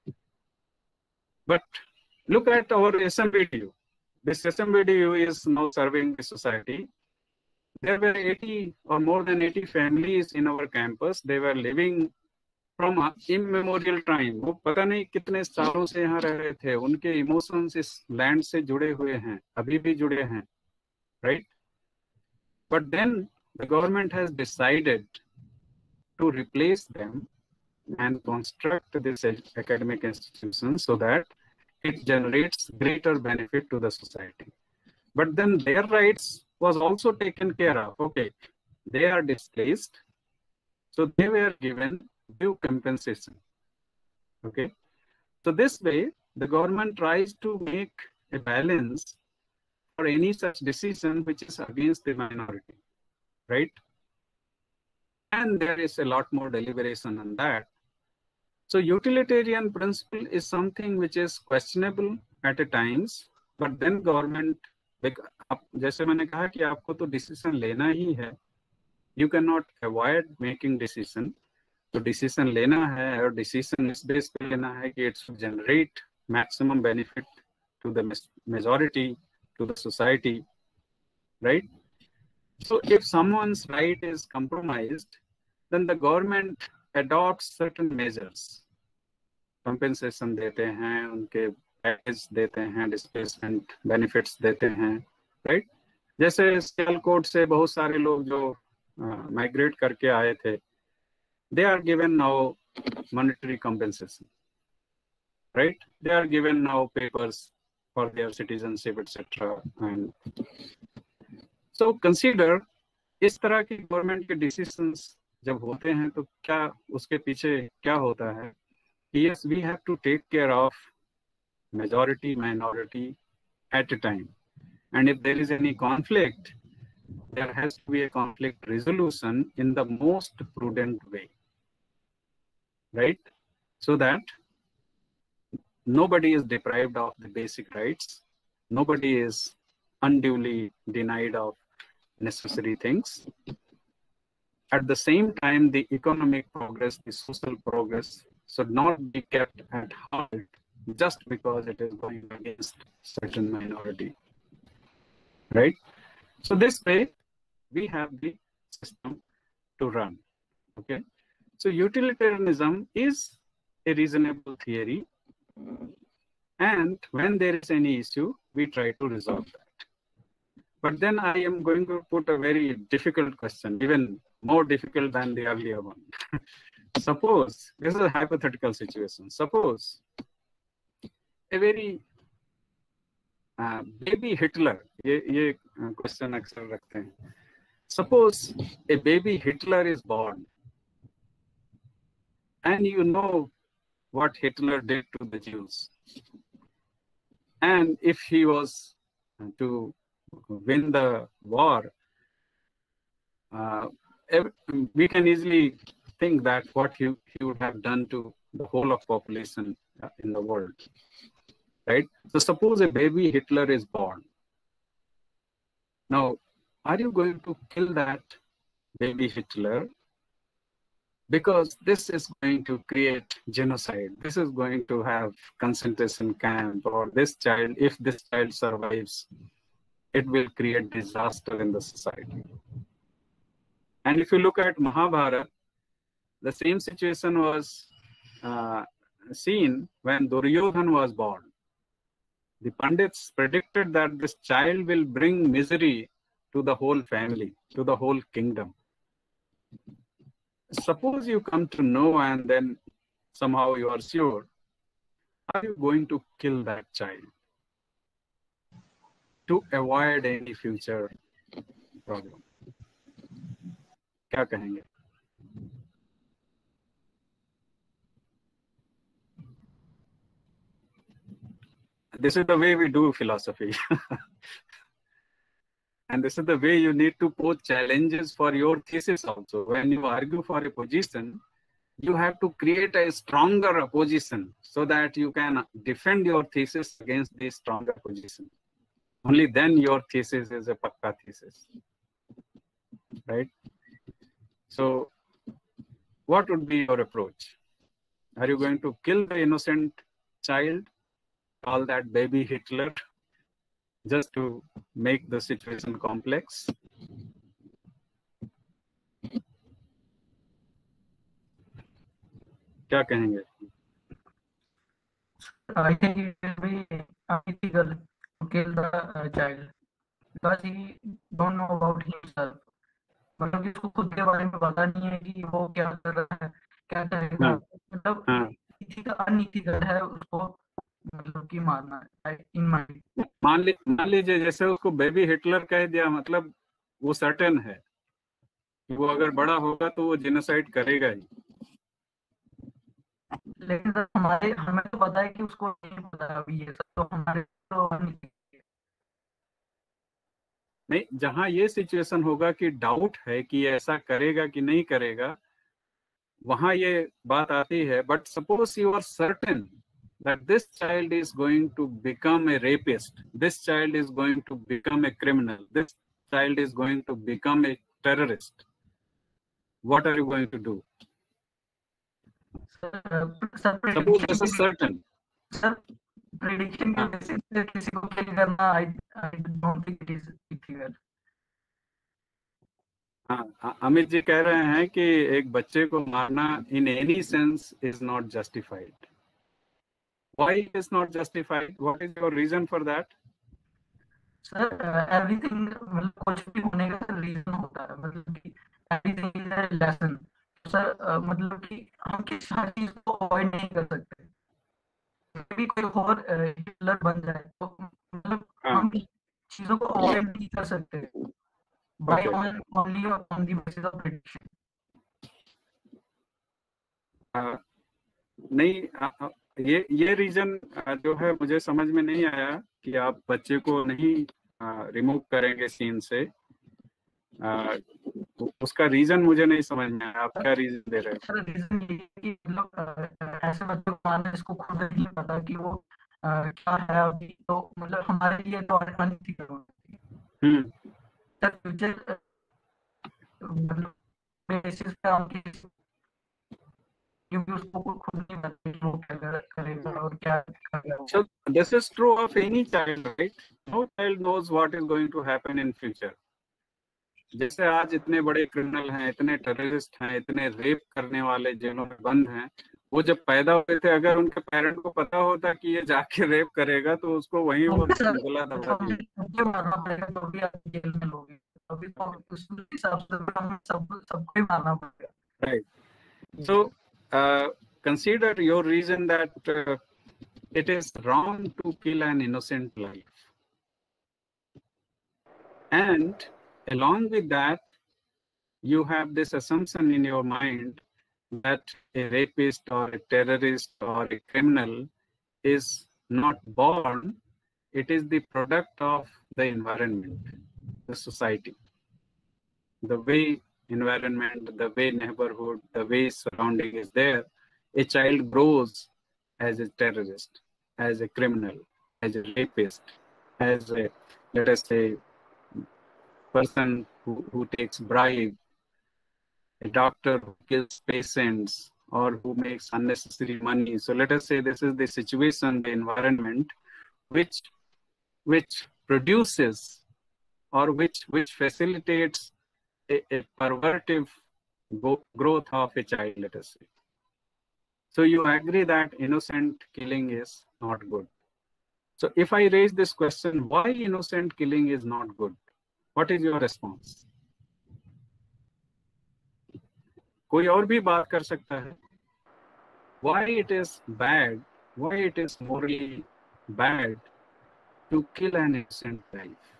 But look at our S M B D U. This S M B D U is now serving the society. There were eighty or more than eighty families in our campus. They were living from immemorial time. वो पता नहीं कितने सालों से यहाँ रह रहे थे. उनके इमोशंस इस लैंड से जुड़े हुए हैं, अभी भी जुड़े हैं, right? But then the government has decided to replace them and construct this academic institution so that it generates greater benefit to the society. But then their rights was also taken care of. Okay, they are displaced, so they were given due compensation. Okay, so this way the government tries to make a balance for any such decision which is against the minority, right? And there is a lot more deliberation on that. So utilitarian principle is something which is questionable at a times, but then government, जैसे मैंने कहा कि आपको तो decision लेना ही है, you cannot avoid making decision. तो decision लेना है और decision इस base पे लेना है कि it should generate maximum benefit to the majority, to the society, right? So if someone's right is compromised, then the government adopts certain measures. Compensation देते हैं, उनके package देते हैं, displacement benefits देते हैं, right? जैसे सियालकोट से बहुत सारे लोग जो migrate करके आए थे, they are given now monetary compensation, right? They are given now papers for their citizenship, et cetera. And so consider इस तरह की गवर्नमेंट के डिसीजंस जब होते हैं तो क्या उसके पीछे क्या होता है? Yes, we have to take care of majority, minority at a time. And if there is any conflict, there has to be a conflict resolution in the most prudent way, right? So that nobody is deprived of the basic rights. Nobody is unduly denied of necessary things. At the same time, the economic progress, the social progress should not be kept at halt just because it is going against certain minority, right? So this way, we have the system to run, okay? So utilitarianism is a reasonable theory, and when there is any issue, we try to resolve that. But then I am going to put a very difficult question, even more difficult than the earlier one. Suppose, this is a hypothetical situation. Suppose a very uh, baby Hitler, ये ये question अक्सर रखते हैं. Suppose a baby Hitler is born, and you know what Hitler did to the Jews. And if he was to win the war, uh, we can easily think that what he, he would have done to the whole of population in the world, right? So suppose a baby Hitler is born. Now, are you going to kill that baby Hitler? Because this is going to create genocide. This is going to have concentration camp, or this child, if this child survives, it will create disaster in the society. And if you look at Mahabharata, the same situation was uh, seen when Duryodhana was born. The Pandits predicted that this child will bring misery to the whole family, to the whole kingdom. Suppose you come to know and then somehow you are sure, are you going to kill that child to avoid any future problem? क्या कहेंगे? This is the way we do philosophy. And this is the way you need to pose challenges for your thesis also. When you argue for a position, you have to create a stronger opposition so that you can defend your thesis against the stronger position. Only then your thesis is a pakka thesis, right? So what would be your approach? Are you going to kill the innocent child, call that baby Hitler, just to make the situation complex? क्या कहेंगे? I think it will be unethical to kill the uh, child because he don't know about himself. मतलब कि उसको खुद के बारे में पता नहीं है कि वो क्या कर रहा है, क्या करेगा, मतलब इथिकल अनइथिकल है उसको मतलब कि मारना इन माइंड। मान ली मान लीजिए जैसे उसको बेबी हिटलर कह दिया, मतलब वो सर्टेन है कि वो अगर बड़ा होगा तो वो जेनोसाइड करेगा ही। लेकिन सर हमारे हमें तो पता है कि उसको नहीं पता अभी ये सब, तो हमारे तो नहीं, जहां ये सिचुएशन होगा कि डाउट है कि ये ऐसा करेगा कि नहीं करेगा, वहां ये बात आती है। But suppose you are certain that this child is going to become a rapist, this child is going to become a criminal, this child is going to become a terrorist, what are you going to do? Suppose this is certain. Sir, prediction के basis पे किसी को kill करना, I I don't think it is ethical. हाँ, अमित जी कह रहे हैं कि एक बच्चे को मारना in any sense is not justified. Why it is not justified? What is your reason for that? Sir, uh, everything मतलब कुछ भी होने का reason होता है, मतलब कि everything is a lesson. Sir, uh, मतलब कि हम किस हर चीज को avoid नहीं कर सकते. कभी कोई और हिटलर बन जाए तो मतलब हम चीजों को avoid नहीं कर सकते. By on only on the basis of prediction. uh, नहीं, uh, ये ये रीजन जो है मुझे समझ में नहीं आया कि आप बच्चे को नहीं रिमूव करेंगे सीन से। आ, तो उसका रीजन मुझे नहीं समझ में आया, आप क्या रीजन दे रहे हैं? सर रीजन ये है कि मतलब ऐसे बच्चों को मारना जिसको खुद नहीं पता कि वो आ, क्या है अभी, तो मतलब हमारे लिए तो अनइथिकल होती है। हम्म सर फ्यूचर मतलब बेसिस पे हम क्योंकि उसको खुद नहीं पता कि वो क्या करेगा और क्या करेगा। So this is true of any child, right? No child knows what is going to happen in future. जैसे आज इतने बड़े क्रिमिनल हैं, इतने टेररिस्ट हैं, इतने रेप करने वाले जेलों में बंद हैं, वो जब पैदा हुए थे अगर उनके पेरेंट को पता होता कि ये जाके रेप करेगा तो उसको वहीं वो बुला था। मारना पड़ेगा तो भी आप जेल में लोगे, अभी तो उस हिसाब से हम सब सबको ही मारना पड़ेगा। Right. So uh, consider your reason that uh, it is wrong to kill an innocent life, and along with that you have this assumption in your mind that a rapist or a terrorist or a criminal is not born, it is the product of the environment, the society, the way environment, the way neighborhood, the way surrounding is there. A child grows as a terrorist, as a criminal, as a rapist, as a, let us say, person who, who takes bribe, a doctor who kills patients, or who makes unnecessary money. So let us say this is the situation, the environment, which which produces or which which facilitates a, a pervertive growth of a child, let us say. So you agree that innocent killing is not good. So if I raise this question, why innocent killing is not good, what is your response? कोई और भी बात कर सकता है. Why it is bad, why it is morally bad to kill an innocent life?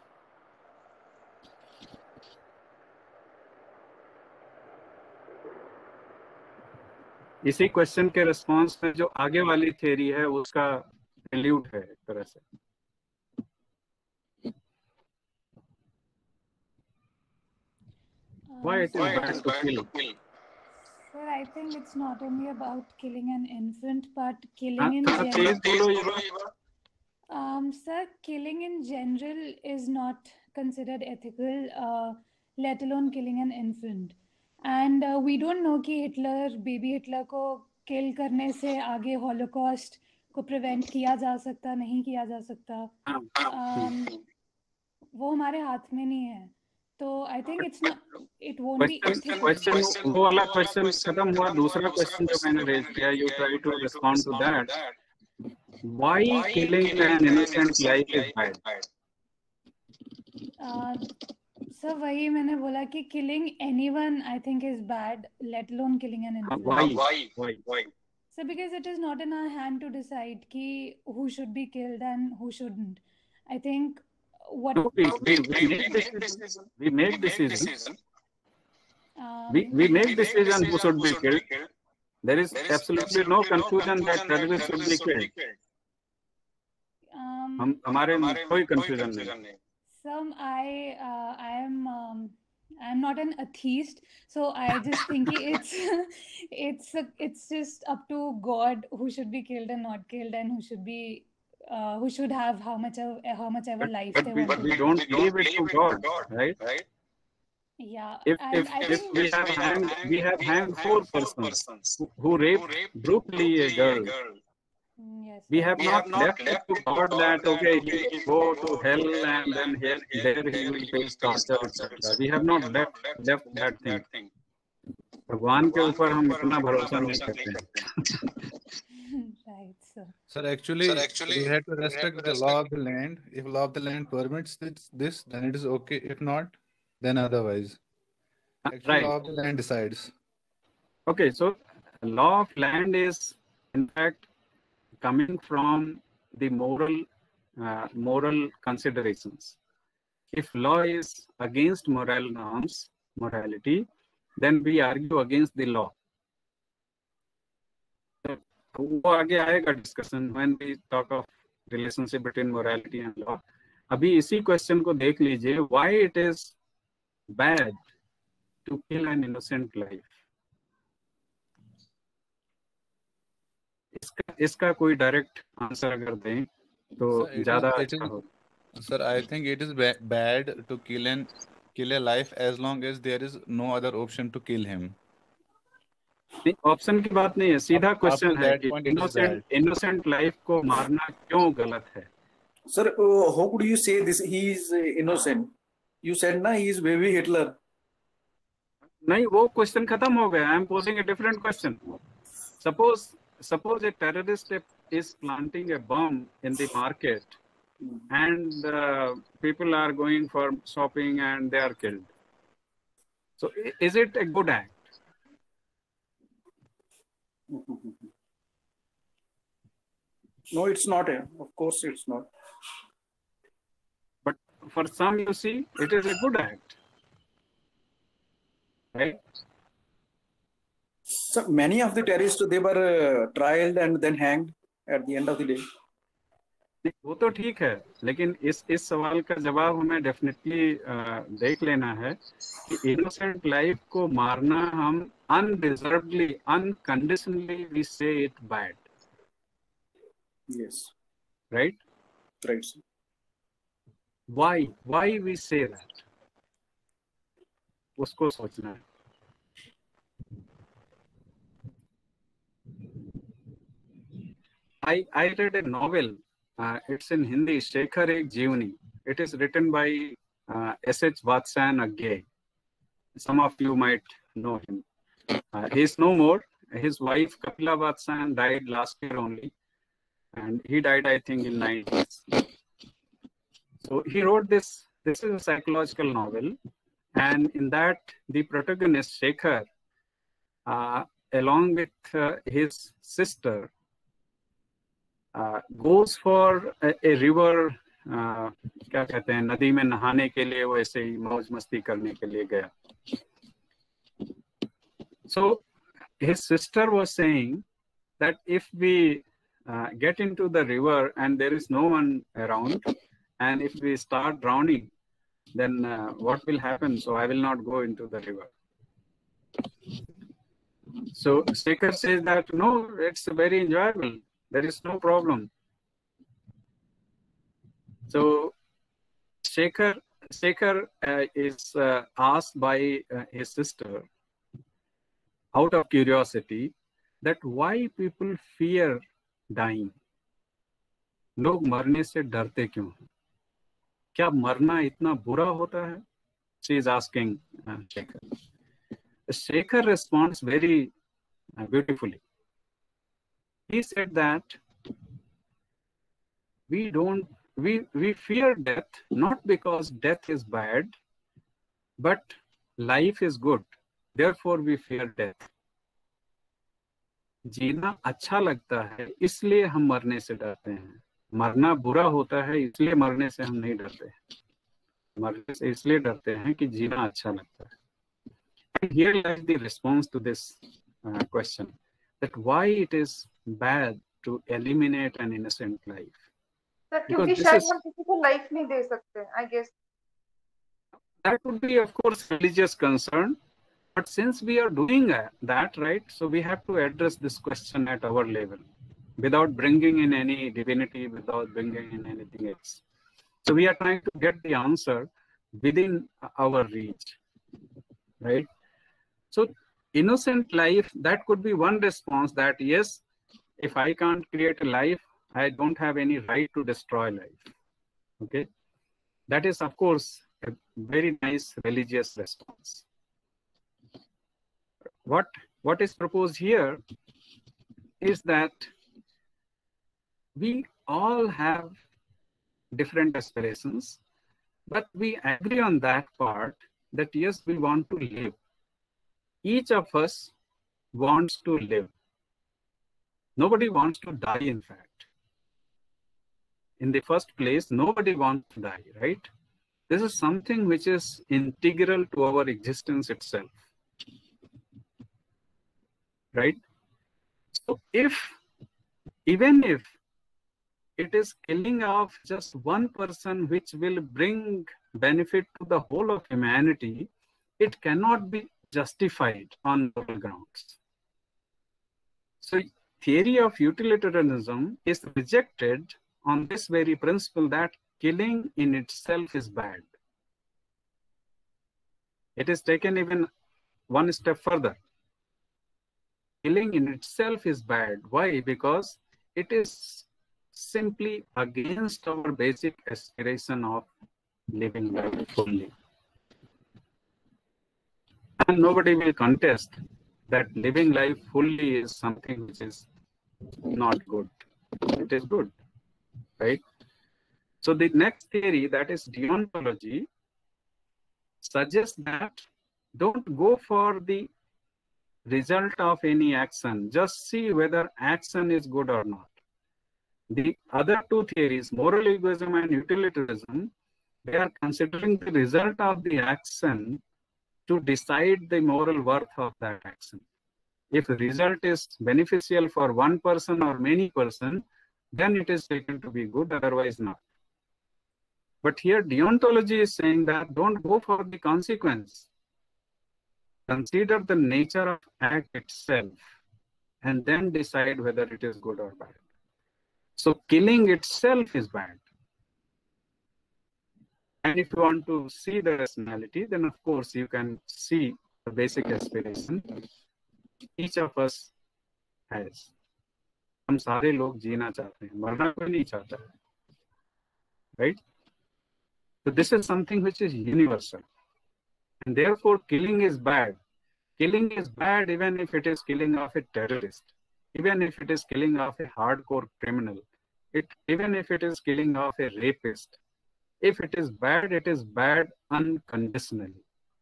इसी question के response में जो आगे वाली थ्योरी है उसका एल्यूड है एक तरह से. Why it is bad to kill? Sir, I think it's not only about killing an infant, but killing in general. Um, sir, killing in general is not considered ethical, uh, let alone killing an infant. And uh, we don't know कि Hitler baby Hitler को kill करने से आगे Holocaust को prevent किया जा सकता नहीं किया जा सकता. um, वो हमारे हाथ में नहीं है. तो I think it's not it won't be question वो वाला क्वेश्चन खत्म हुआ. दूसरा क्वेश्चन जो मैंने रेज किया, you try to respond to that. Why killing an innocent life is bad? Sir वही मैंने बोला कि killing anyone I think is bad, let alone killing an infant. Why? Why? Why? Why? So because it is not in our hand to decide ki who should be killed and who shouldn't. I think what no, we, we, we make decision. We make decision. um, We we make decision who should be killed. There is absolutely no confusion that terrorists should be killed. um, हम हमारे में कोई confusion नहीं. Some I uh, I am um, I'm not an atheist, so I just think it's it's it's just up to God who should be killed and not killed, and who should be uh, who should have how much of how much ever But, life but they we, want we to. don't leave it to God, right? Yeah, If and if, I if think we have hanged, we have hanged four persons who, who raped brutally a girl. mm, yes, We sir. have not left it to God that okay, he will go to hell and then here, there he will face torture, et cetera. We have not left left that thing. भगवान के ऊपर हम इतना भरोसा नहीं करते. Right, sir. Sir, actually, Sir, actually, we have to we have respect to the law of respect- the land. If law of the land permits this, this, then it is okay. If not, then otherwise. Actually, Right. law of the land decides. Okay, so law of land is in fact coming from the moral uh, moral considerations. If law is against moral norms, morality, then we argue against the law. वो आगे आएगा discussion when we talk of relationship between morality and law. अभी इसी question को देख लीजिए, why it is bad to kill an innocent life. इसका इसका कोई डायरेक्ट आंसर अगर दें तो Sir, it is- ज्यादा it अच्छा is- हो. Sir, I think it is ba- bad to kill an kill a life as long as there is no other option to kill him. नहीं, option की बात नहीं है, सीधा Up- क्वेश्चन up to है that कि point it is innocent innocent life को मारना क्यों गलत है. Sir, uh, how could you say this? He is uh, innocent. You said na he is baby Hitler. नहीं, वो क्वेश्चन खत्म हो गया. I am posing a different question. Suppose suppose a terrorist is planting a bomb in the market and uh, people are going for shopping and they are killed. So i- is it a good act? No, it's not. eh. Of course, it's not. But for some, you see, it is a good act. Right? So many of the terrorists, they were uh, trialed and then hanged at the end of the day. नहीं, वो तो ठीक है, लेकिन इस इस सवाल का जवाब हमें डेफिनेटली देख लेना है कि इनोसेंट लाइफ को मारना हम undeservedly unconditionally we say it bad. Yes, right? right. sir. Why why we say that, उसको सोचना है. I I read a novel. Uh, it's in Hindi. Shekhar Ek Jeevani. It is written by uh, S H Vatsan Agge. Some of you might know him. Uh, he is no more. His wife Kapila Vatsan died last year only, and he died, I think, in nineties. So he wrote this. This is a psychological novel, and in that the protagonist Shekhar, uh, along with uh, his sister, uh, goes for a, a river. Uh, क्या कहते हैं, नदी में नहाने के लिए, वो ऐसे ही मौज मस्ती करने के लिए गया. So his sister was saying that if we uh, get into the river and there is no one around, and if we start drowning, then uh, what will happen? So I will not go into the river. So Shekhar says that no, it's very enjoyable. There is no problem. So Shekhar, Shekhar uh, is uh, asked by uh, his sister, out of curiosity, that why people fear dying. लोग मरने से डरते क्यों? क्या मरना इतना बुरा होता है? She is asking uh, Shekhar. Shekhar responds very uh, beautifully. He said that we don't we we fear death not because death is bad, but life is good, therefore we fear death. जीना अच्छा लगता है इसलिए हम मरने से डरते हैं, मरना बुरा होता है इसलिए मरने से हम नहीं डरते हैं, मरने से इसलिए डरते हैं कि जीना अच्छा लगता है. And here lies the response to this uh, question, that why it is bad to eliminate an innocent life. Sir, क्योंकि शायद हम किसी को लाइफ नहीं दे सकते, I guess. That would be, of course, religious concern. But since we are doing that, right, so we have to address this question at our level without bringing in any divinity, without bringing in anything else. So we are trying to get the answer within our reach, right? So innocent life, that could be one response, that yes, if I can't create a life, I don't have any right to destroy life, okay? That is, of course, a very nice religious response. What, what is proposed here is that we all have different aspirations, but we agree on that part that yes, we want to live. Each of us wants to live. Nobody wants to die, in fact. In the first place, nobody wants to die, right? This is something which is integral to our existence itself. Right? So if, even if it is killing off just one person which will bring benefit to the whole of humanity, it cannot be justified on moral grounds. So theory of utilitarianism is rejected on this very principle that killing in itself is bad. It is taken even one step further. Killing in itself is bad. Why? Because it is simply against our basic aspiration of living life fully. And nobody will contest that living life fully is something which is not good. It is good, right? So the next theory, that is deontology, suggests that don't go for the result of any action, just see whether action is good or not. The other two theories, moral egoism and utilitarianism, they are considering the result of the action to decide the moral worth of that action. If the result is beneficial for one person or many person, then it is taken to be good, otherwise not. But here deontology is saying that don't go for the consequence. Consider the nature of act itself and then decide whether it is good or bad. So killing itself is bad. And if you want to see the rationality, then of course you can see the basic aspiration each of us has. हम सारे लोग जीना चाहते हैं, मरना कोई नहीं चाहता है, right? So this is something which is universal. And therefore, killing is bad. Killing is bad even if it is killing of a terrorist, even if it is killing of a hardcore criminal, it, even if it is killing of a rapist. If it is bad, it is bad unconditionally.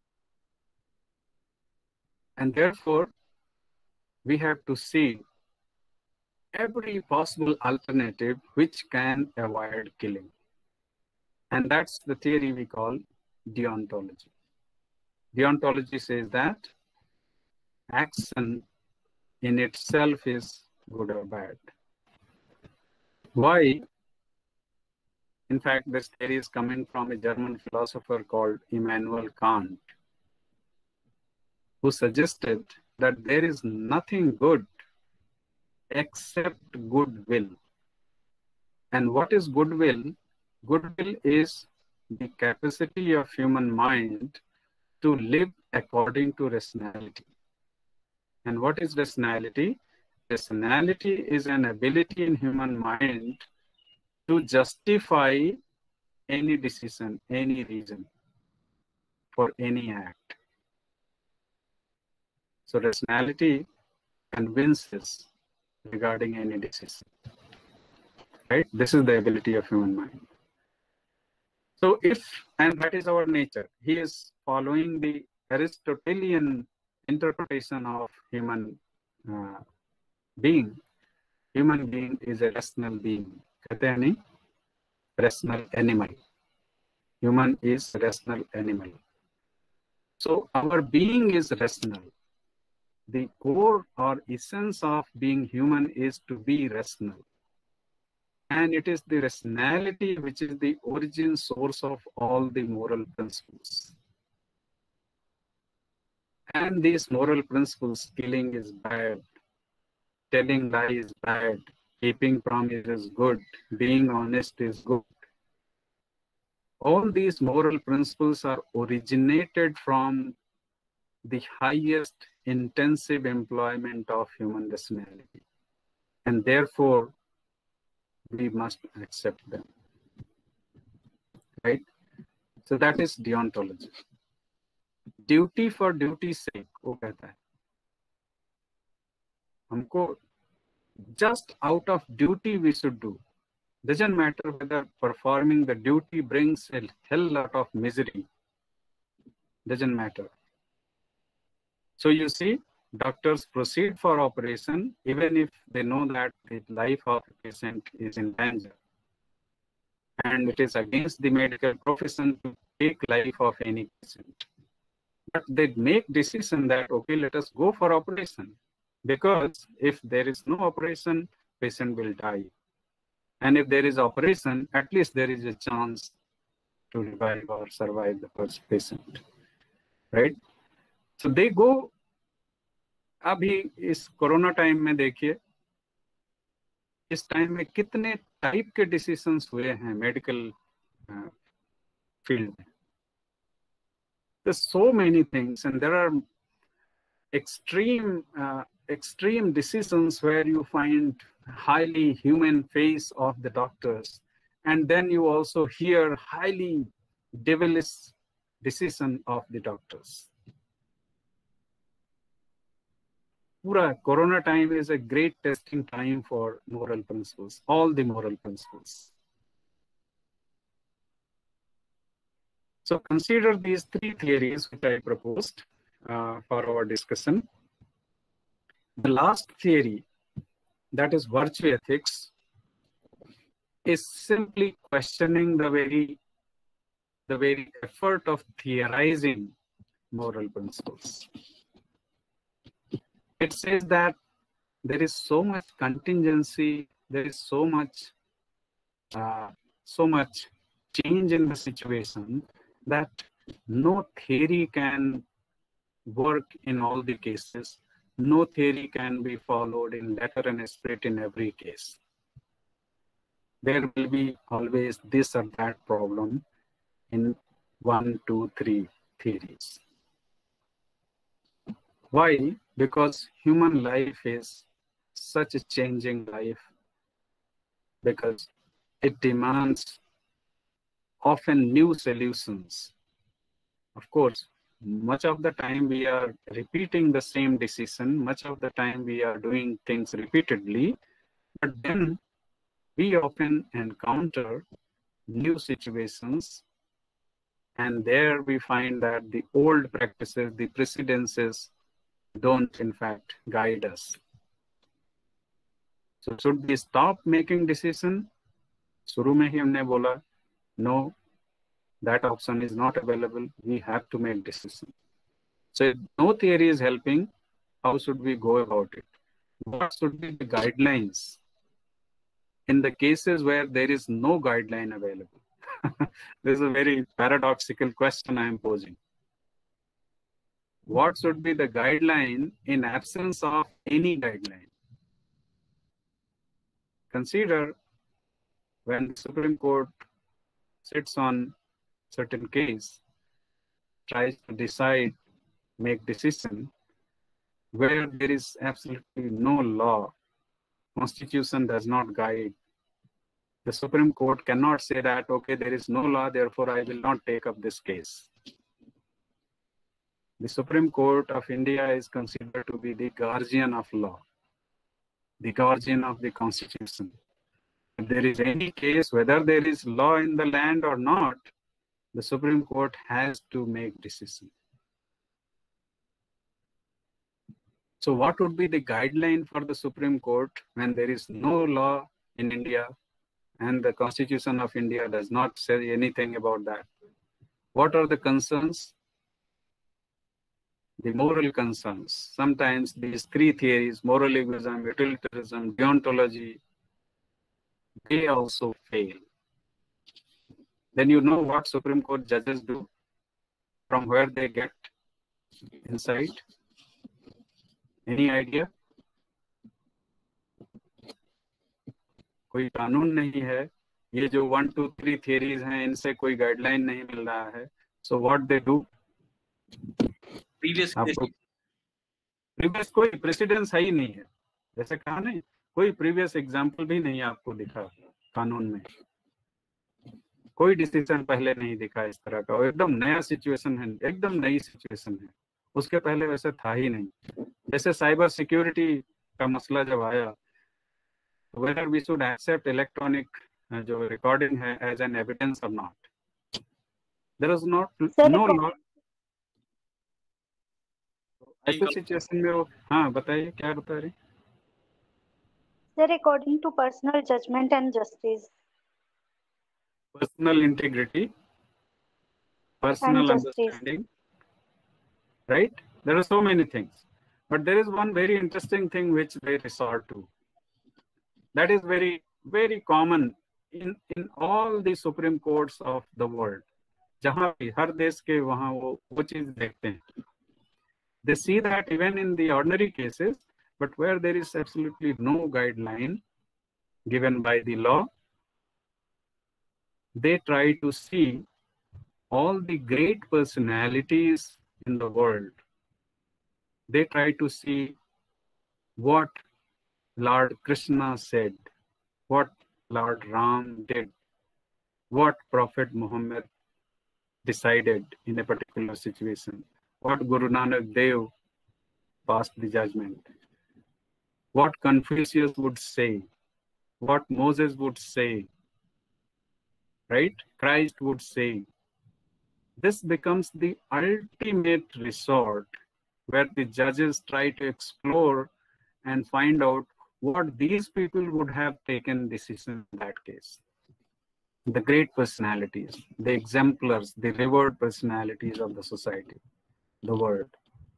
And therefore, we have to see every possible alternative which can avoid killing. And that's the theory we call deontology. Deontology says that action in itself is good or bad. Why? In fact, this theory is coming from a German philosopher called Immanuel Kant, who suggested that there is nothing good except goodwill. And what is goodwill? Goodwill is the capacity of human mind to live according to rationality. And what is rationality? Rationality is an ability in human mind to justify any decision, any reason for any act. So rationality convinces regarding any decision, right? This is the ability of human mind. So if, and that is our nature, he is following the Aristotelian interpretation of human uh, being, human being is a rational being. कहते हैं नहीं, rational animal. Human is rational animal. So our being is rational. The core or essence of being human is to be rational. And it is the rationality which is the origin source of all the moral principles. And these moral principles, killing is bad, telling lies is bad, keeping promise is good, being honest is good. All these moral principles are originated from the highest intensive employment of human rationality. And therefore, we must accept them. Right? So that is deontology. Duty for duty's sake, वो कहता है हमको just out of duty we should do. Doesn't matter whether performing the duty brings a hell lot of misery. Doesn't matter. So you see, doctors proceed for operation even if they know that the life of the patient is in danger. And it is against the medical profession to take life of any patient. But they make decision that, okay, let us go for operation. Because if there is no operation, patient will die. And if there is operation, at least there is a chance to revive or survive the first patient. Right? So they go. अभी इस corona time में देखिए, इस time में कितने type के decisions हुए हैं मेडिकल फील्ड में. There's so many things, and there are extreme uh, extreme decisions where you find highly human face of the doctors, and then you also hear highly devilish decision of the doctors. Pura Corona time is a great testing time for moral principles, all the moral principles. So consider these three theories which I proposed uh, for our discussion. The last theory, that is virtue ethics, is simply questioning the very, the very effort of theorizing moral principles. It says that there is so much contingency, there is so much, uh, so much change in the situation that no theory can work in all the cases. No theory can be followed in letter and spirit in every case. There will be always this or that problem in one, two, three theories. Why? Because human life is such a changing life, because it demands often new solutions. Of course, much of the time we are repeating the same decision, much of the time we are doing things repeatedly, but then we often encounter new situations, and there we find that the old practices, the precedences, don't in fact guide us. So should we stop making decision? शुरू में ही हमने बोला, no, that option is not available. We have to make decision. So if no theory is helping, how should we go about it? What should be the guidelines in the cases where there is no guideline available? This is a very paradoxical question I am posing. What should be the guideline in absence of any guideline? Consider when the Supreme Court sits on certain case, tries to decide, make decision, where there is absolutely no law, Constitution does not guide. The Supreme Court cannot say that, okay, there is no law, therefore I will not take up this case. The Supreme Court of India is considered to be the guardian of law, the guardian of the Constitution. If there is any case, whether there is law in the land or not, the Supreme Court has to make decision. So what would be the guideline for the Supreme Court when there is no law in India and the Constitution of India does not say anything about that? What are the concerns? The moral concerns. Sometimes these three theories, moralism, utilitarianism, deontology, they also fail. Then you know what Supreme Court judges do, from where they get insight. Any idea? कोई कानून नहीं है, ये जो one two three theories हैं इनसे कोई guideline नहीं मिल रहा है. So what they do? Previous previous कोई प्रेसिडेंस है ही नहीं है, जैसे कहा नहीं, कोई प्रीवियस एग्जाम्पल भी नहीं आपको दिखा कानून में, कोई डिसीजन पहले नहीं दिखा इस तरह का. एकदम नया सिचुएशन है, एकदम नई सिचुएशन है, उसके पहले वैसे था ही नहीं. जैसे साइबर सिक्योरिटी का मसला जब आया, whether we should accept electronic uh, जो रिकॉर्डिंग है as an evidence or not, there is not no law. ऐसे सिचुएशन में वो, हाँ बताइए क्या बता रही? Sir, according to personal judgment and justice. Personal integrity, personal understanding, right? There are so many things, but there is one very interesting thing which they resort to. That is very, very common in in all the Supreme Courts of the world. जहाँ भी हर देश के वहाँ वो वो चीज देखते हैं. They see that even in the ordinary cases, but where there is absolutely no guideline given by the law, they try to see all the great personalities in the world. They try to see what Lord Krishna said, what Lord Ram did, what Prophet Muhammad decided in a particular situation, what Guru Nanak Dev passed the judgment, what Confucius would say, what Moses would say, right? Christ would say. This becomes the ultimate resort where the judges try to explore and find out what these people would have taken decision in that case. The great personalities, the exemplars, the revered personalities of the society, the world.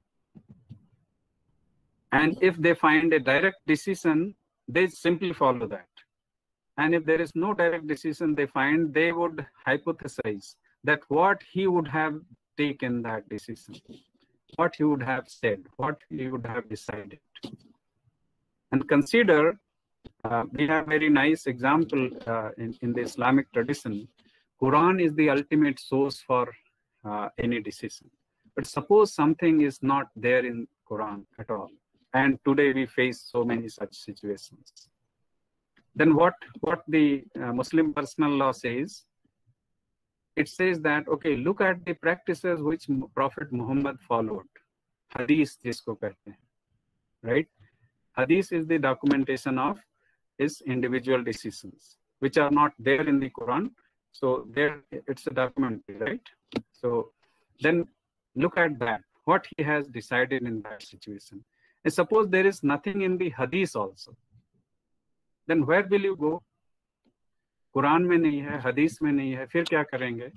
And if they find a direct decision, they simply follow that. And if there is no direct decision, they find they would hypothesize that what he would have taken that decision, what he would have said, what he would have decided. And consider, uh, we have very nice example uh, in, in the Islamic tradition. Quran is the ultimate source for uh, any decision. But suppose something is not there in Quran at all. And today we face so many such situations. Then what, what the uh, Muslim personal law says, it says that, okay, look at the practices which Prophet Muhammad followed. Hadith jisko kehte hain, right? Hadith is the documentation of his individual decisions, which are not there in the Quran. So there, it's a documentary, right? So then look at that, what he has decided in that situation. And suppose there is nothing in the Hadith also. Then where will you go? Quran में नहीं है, Hadith में नहीं है, फिर क्या करेंगे?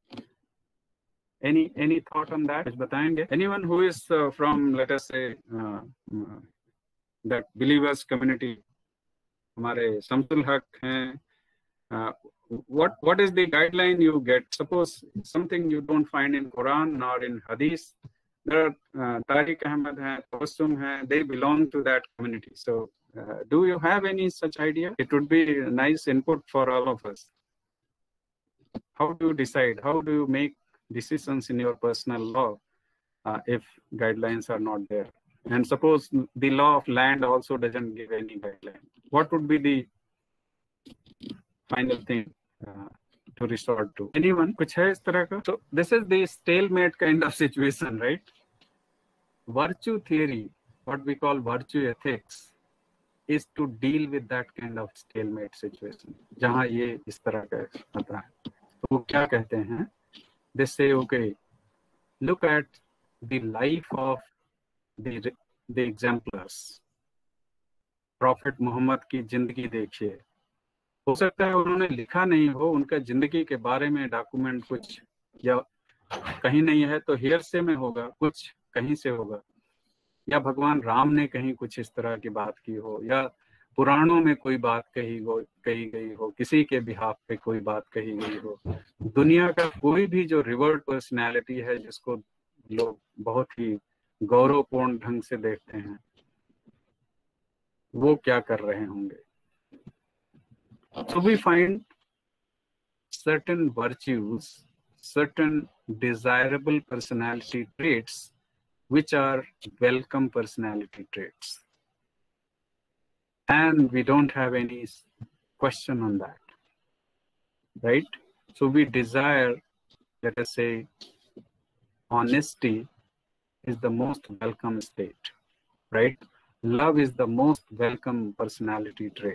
Any any thought on that? बताएंगे? Anyone who is uh, from, let us say, uh, uh, that believers community, हमारे Samsul Haq हैं, uh, what what is the guideline you get? Suppose something you don't find in Quran nor in Hadith. There are uh, Tariq Ahmed हैं, Tabassum हैं, they belong to that community. So uh, do you have any such idea? It would be a nice input for all of us. How do you decide? How do you make decisions in your personal law uh, if guidelines are not there? And suppose the law of land also doesn't give any guideline. What would be the final thing uh, to resort to? Anyone? Kuch hai is tarah ka? So this is the stalemate kind of situation, right? Virtue theory, what we call virtue ethics, is to deal with that kind of stalemate situation. जहाँ ये इस तरह का आता है, तो वो क्या कहते हैं they say, okay, look at the life of the, the exemplars. Prophet Muhammad की जिंदगी देखिए. हो सकता है उन्होंने लिखा नहीं हो, उनका जिंदगी के बारे में डॉक्यूमेंट कुछ या कहीं नहीं है तो हेयर से में होगा, कुछ कहीं से होगा, या भगवान राम ने कहीं कुछ इस तरह की बात की हो, या पुराणों में कोई बात कही हो कही गई हो, किसी के बिहाफ पे कोई बात कही गई हो. दुनिया का कोई भी जो रिवर्ड पर्सनैलिटी है जिसको लोग बहुत ही गौरवपूर्ण ढंग से देखते हैं, वो क्या कर रहे होंगे. So we find certain virtues, certain desirable personality traits, which are welcome personality traits. And we don't have any question on that, right? So we desire, let us say, honesty is the most welcome state, right? Love is the most welcome personality trait.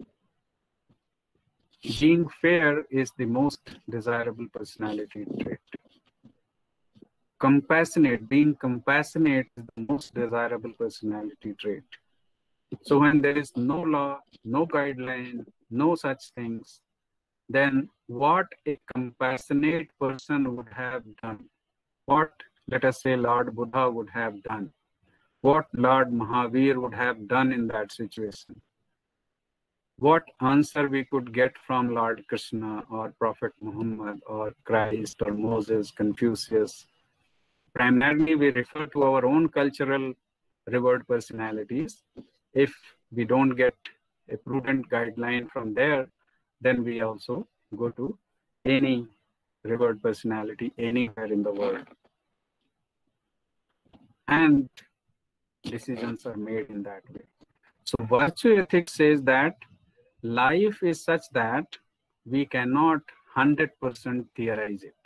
Being fair is the most desirable personality trait. Compassionate, being compassionate is the most desirable personality trait. So when there is no law, no guideline, no such things, then what a compassionate person would have done, what, let us say, Lord Buddha would have done, what Lord Mahavir would have done in that situation, what answer we could get from Lord Krishna or Prophet Muhammad or Christ or Moses, Confucius. Primarily, we refer to our own cultural revered personalities. If we don't get a prudent guideline from there, then we also go to any revered personality anywhere in the world. And decisions are made in that way. So virtue ethics says that life is such that we cannot one hundred percent theorize it.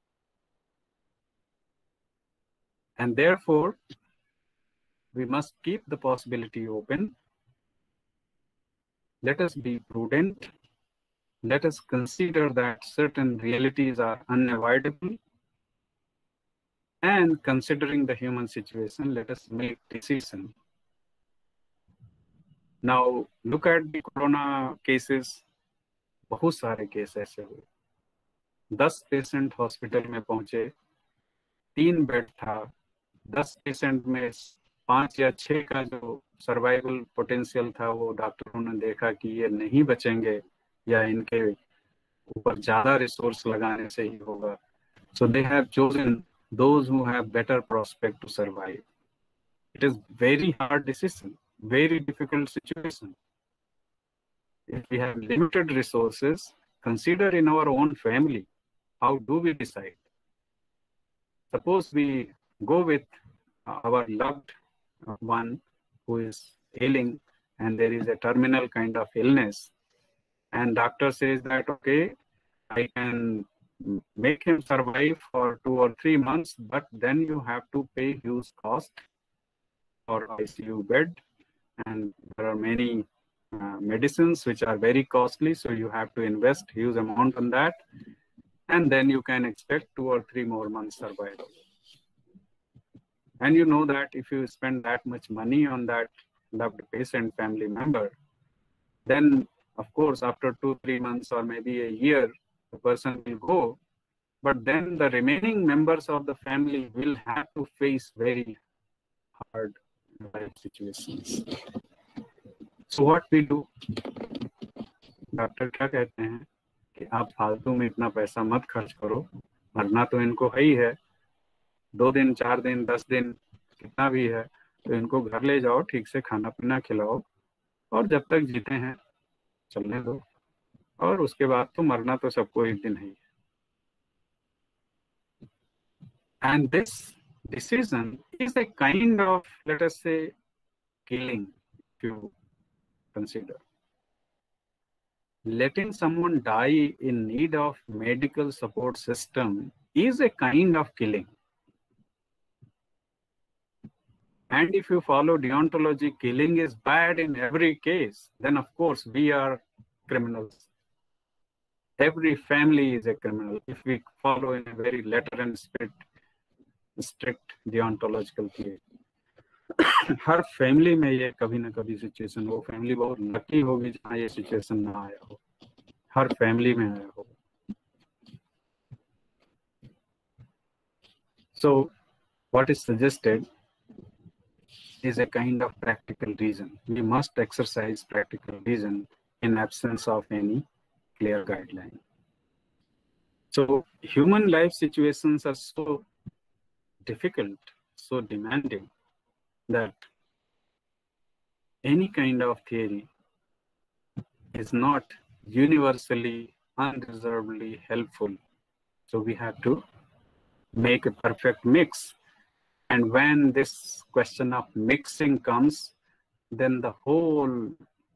And therefore, we must keep the possibility open. Let us be prudent. Let us consider that certain realities are unavoidable. And considering the human situation, let us make decisions. Now, look at the corona cases. बहुत सारे case ऐसे हुए. दस patient hospital में पहुंचे, तीन bed था, दस पेशेंट में पांच या छह का जो सर्वाइवल पोटेंशियल था, वो डॉक्टरों ने देखा कि ये नहीं बचेंगे या इनके ऊपर ज्यादा रिसोर्स लगाने से ही होगा. So they have chosen those who have better prospect to survive. It is very hard decision, very difficult situation. If we have limited resources, consider in our own family, how do we decide? Suppose we go with our loved one who is ailing and there is a terminal kind of illness, and doctor says that, okay, I can make him survive for two or three months, but then you have to pay huge cost for I C U bed, and there are many uh, medicines which are very costly, so you have to invest huge amount on that, and then you can expect two or three more months survival. And you know that if you spend that much money on that loved patient family member, then of course after two, three months or maybe a year, the person will go, but then the remaining members of the family will have to face very hard life situations. So what we do? Doctor क्या कहते हैं कि आप फालतू में इतना पैसा मत खर्च करो, मरना तो इनको है ही है, दो दिन, चार दिन, दस दिन, कितना भी है, तो इनको घर ले जाओ, ठीक से खाना पीना खिलाओ, और जब तक जीते हैं चलने दो, और उसके बाद तो मरना तो सबको एक दिन है. And this decision is a kind of, let us say, killing, if you consider. Letting someone die in need of medical support system is a kind of killing. And if you follow deontology, killing is bad in every case, then of course we are criminals. every family is a criminal if we follow in a very letter and spirit strict deontological theory. हर family में ये कभी ना कभी situation, वो family बहुत lucky होगी जहाँ ये सिचुएशन ना आया हो, हर फैमिली में आया हो. So what is suggested is a kind of practical reason. We must exercise practical reason in absence of any clear guideline. So human life situations are so difficult, so demanding, that any kind of theory is not universally, unreservedly helpful. So we have to make a perfect mix. And when this question of mixing comes, then the whole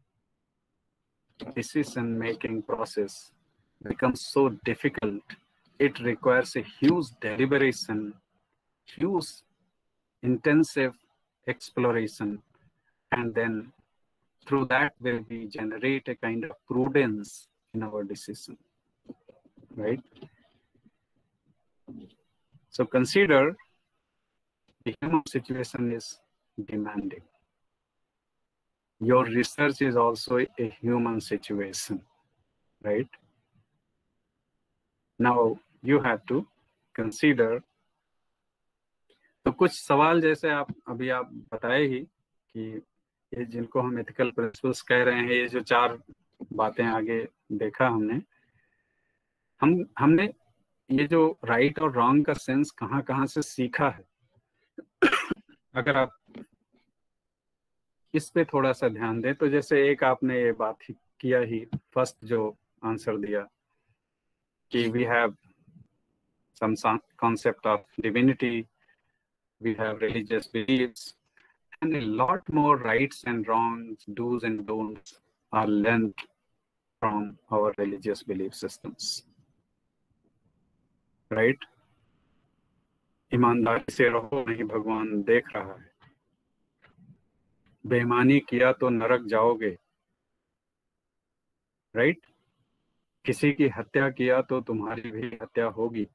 decision-making process becomes so difficult. It requires a huge deliberation, huge intensive exploration, and then through that will we generate a kind of prudence in our decision, right? So consider the human situation is demanding. Your research is also a human situation, right? Now you have to consider. तो कुछ सवाल जैसे आप अभी आप बताए ही कि ये जिनको हम एथिकल प्रिंसिपल्स कह रहे हैं, ये जो चार बातें आगे देखा हमने हम हमने ये जो राइट और रॉन्ग का सेंस कहाँ कहाँ से सीखा है. अगर आप इस पे थोड़ा सा ध्यान दें तो जैसे एक आपने ये बात ही किया ही फर्स्ट जो आंसर दिया कि we have some concept of divinity, we have religious beliefs, and a lot more rights and wrongs, do's and don'ts are learned from our religious belief systems, right? ईमानदारी से रहो, नहीं भगवान देख रहा है. बेईमानी किया तो नरक जाओगे, right? किसी की हत्या किया तो तुम्हारी भी हत्या होगी,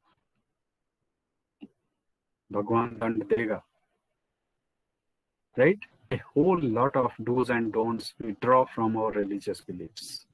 भगवान दंड देगा, right? A whole lot of do's and don'ts we draw from our religious beliefs.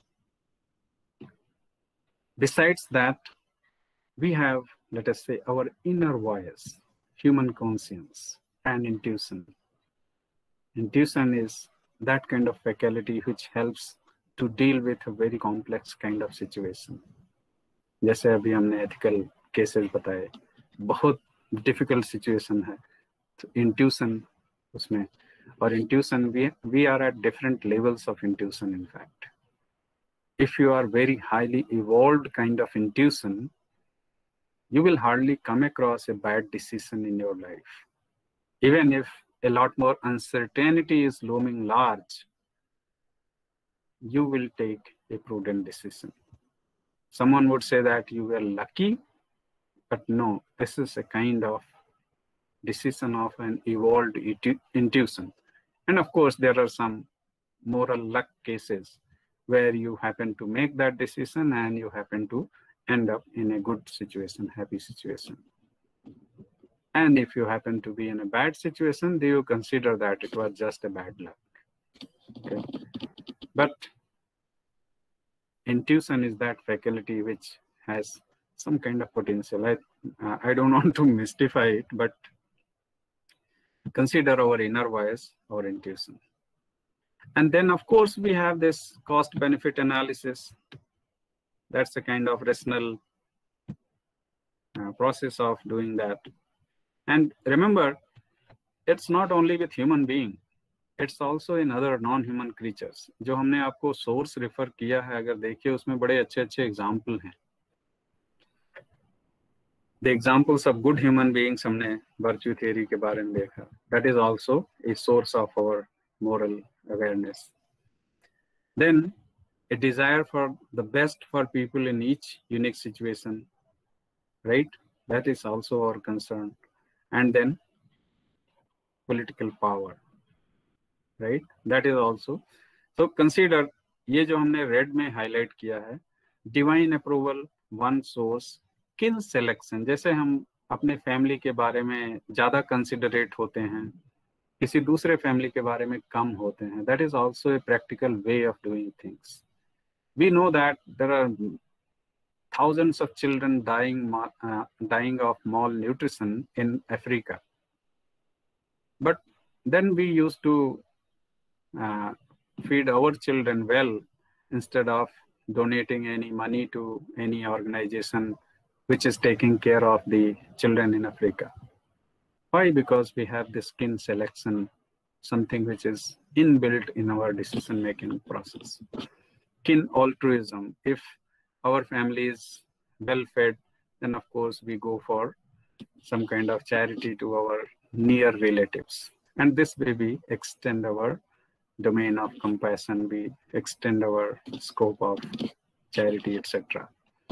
Besides that, we have, let us say, our inner voice, human conscience, and intuition. Intuition is that kind of faculty which helps to deal with a very complex kind of situation. जैसे अभी हमने ethical cases बताए, बहुत difficult situation है, तो intuition उसमें, और intuition we we are at different levels of intuition. In fact, if you are very highly evolved kind of intuition, you will hardly come across a bad decision in your life. Even if a lot more uncertainty is looming large, you will take a prudent decision. Someone would say that you were lucky, but no, this is a kind of decision of an evolved intu intuition. And of course, there are some moral luck cases where you happen to make that decision and you happen to end up in a good situation, happy situation. And if you happen to be in a bad situation, do you consider that it was just a bad luck? Okay. But intuition is that faculty which has some kind of potential. I, uh, I don't want to mystify it, but consider our inner voice, our intuition. And then, of course, we have this cost-benefit analysis. That's a kind of rational uh, process of doing that. And remember, it's not only with human being, it's also in other non-human creatures. जो हमने आपको source refer किया है, अगर देखिए उसमें बड़े अच्छे अच्छे example हैं. The examples of good human beings हमने virtue theory के बारे में देखा. That is also a source of our moral awareness. Then a desire for the best for people in each unique situation, right? That is also our concern. And then political power, right? That is also. So consider ये जो हमने red में highlight किया है, divine approval, one source, kin selection, जैसे हम अपने family के बारे में ज़्यादा कंसिडरेट होते हैं, किसी दूसरे फैमिली के बारे में कम होते हैं. That is also a practical way of doing things. We know that there are thousands of children dying, uh, dying of malnutrition in Africa. But then we used to uh, feed our children well instead of donating any money to any organization which is taking care of the children in Africa. Why? Because we have this kin selection, something which is inbuilt in our decision-making process. Kin altruism. If our family is well fed, then of course we go for some kind of charity to our near relatives. And this way we extend our domain of compassion, we extend our scope of charity, et cetera.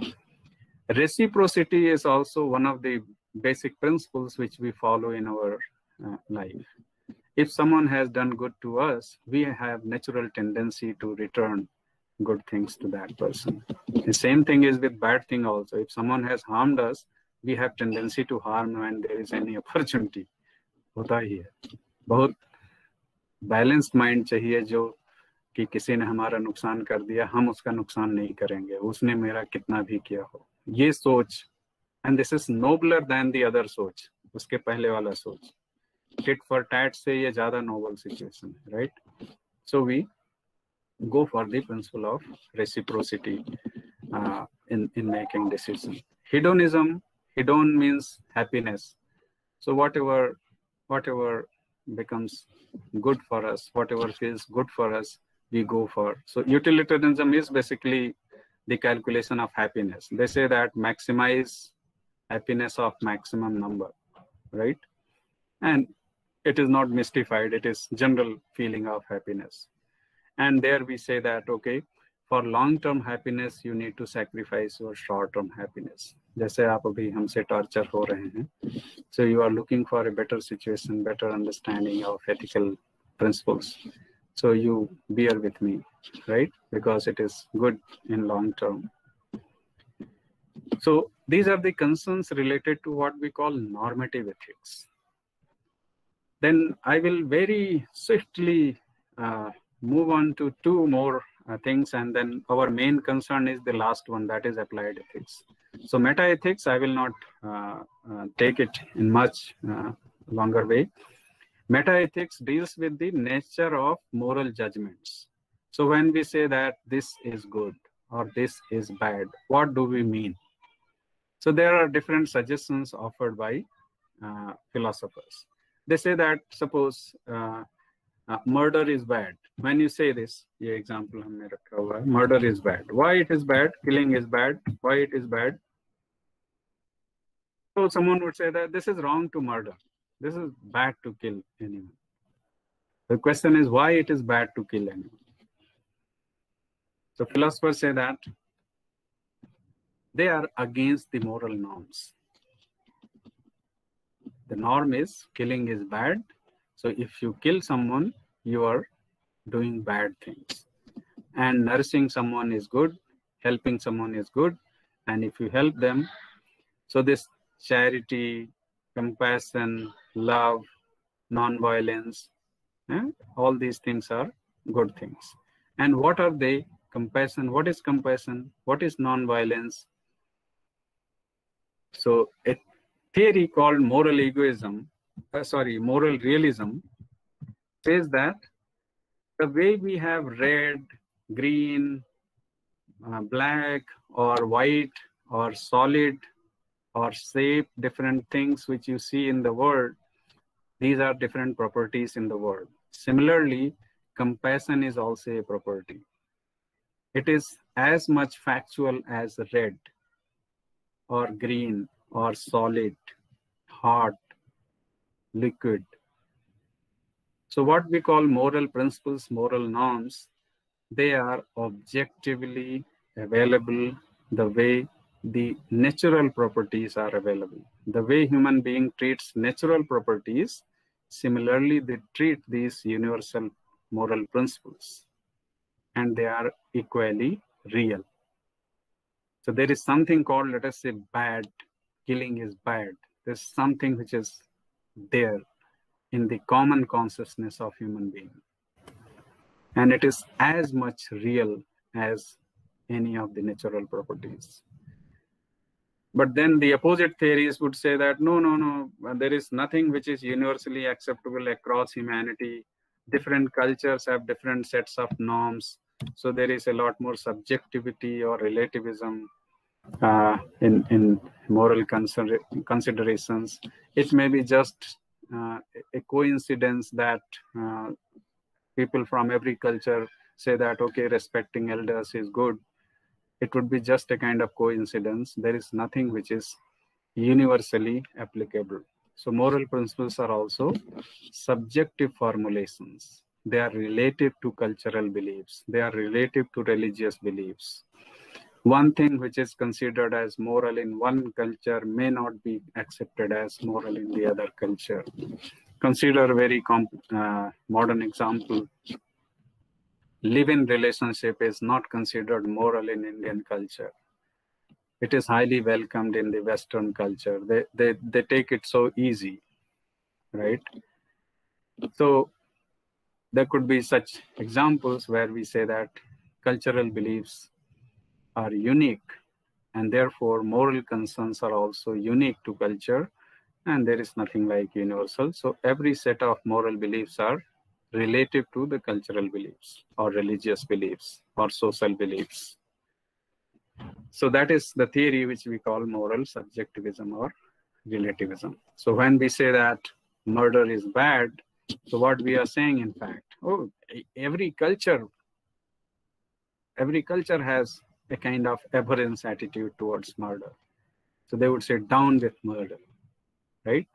Reciprocity is also one of the basic principles which we follow in our uh, life. If someone has done good to us, we have natural tendency to return good things to that person. The same thing is with bad thing also. If someone has harmed us, we have tendency to harm when there is any opportunity. होता ही है. बहुत balanced mind चाहिए जो कि किसी ने हमारा नुकसान कर दिया, हम उसका नुकसान नहीं करेंगे, उसने मेरा कितना भी किया हो. ये सोच, and this is nobler than the other सोच, उसके पहले वाला सोच. टिट फॉर टैट से ये ज्यादा नोबल सिचुएशन है, right? So we go for the principle of reciprocity uh, in, in making decisions. Hedonism, hedon means happiness. So whatever, whatever becomes good for us, whatever feels good for us, we go for. So utilitarianism is basically the calculation of happiness. They say that maximize happiness of maximum number, right? And it is not mystified, it is general feeling of happiness. And there we say that, okay, for long-term happiness, you need to sacrifice your short-term happiness. जैसे आप अभी हमसे torture हो रहे हैं, so you are looking for a better situation, better understanding of ethical principles. So you bear with me, right? Because it is good in long term. So these are the concerns related to what we call normative ethics. Then I will very swiftly uh, move on to two more uh, things, and then our main concern is the last one, that is applied ethics. So meta-ethics, I will not uh, uh, take it in much uh, longer way. Meta-ethics deals with the nature of moral judgments. So when we say that this is good or this is bad, what do we mean? So there are different suggestions offered by uh, philosophers. They say that suppose uh, uh, murder is bad. When you say this, ये example हमने रखा हुआ है, murder is bad. Why it is bad? Killing is bad. Why it is bad? So someone would say that this is wrong to murder. This is bad to kill anyone. The question is why it is bad to kill anyone. So philosophers say that they are against the moral norms. The norm is killing is bad. So if you kill someone, you are doing bad things. And nourishing someone is good, helping someone is good. And if you help them, so this charity, compassion, love, non-violence, eh? all these things are good things. And what are they? Compassion. What is compassion? What is non-violence? So a theory called moral egoism, uh, sorry, moral realism, says that the way we have red, green, uh, black, or white, or solid, or shape, different things which you see in the world, these are different properties in the world. Similarly, compassion is also a property. It is as much factual as red, or green, or solid, hot, liquid. So what we call moral principles, moral norms, they are objectively available the way the natural properties are available. The way human being treats natural properties, similarly they treat these universal moral principles, and they are equally real. So there is something called, let us say, bad. Killing is bad. There's something which is there in the common consciousness of human being. And it is as much real as any of the natural properties. But then the opposite theories would say that, no, no, no, there is nothing which is universally acceptable across humanity. Different cultures have different sets of norms. So there is a lot more subjectivity or relativism uh, in, in moral consider considerations. It may be just uh, a coincidence that uh, people from every culture say that, okay, respecting elders is good. It would be just a kind of coincidence. There is nothing which is universally applicable. So moral principles are also subjective formulations. They are relative to cultural beliefs. They are relative to religious beliefs. One thing which is considered as moral in one culture may not be accepted as moral in the other culture. Consider a very comp uh, modern example. Live-in relationship is not considered moral in Indian culture. It is highly welcomed in the Western culture. They, they, they take it so easy, right? So there could be such examples where we say that cultural beliefs are unique, and therefore moral concerns are also unique to culture, and there is nothing like universal. So every set of moral beliefs are relative to the cultural beliefs or religious beliefs or social beliefs. So that is the theory which we call moral subjectivism or relativism. So when we say that murder is bad, so what we are saying, in fact, oh, every culture, every culture has a kind of abhorrence attitude towards murder. So they would say down with murder, right?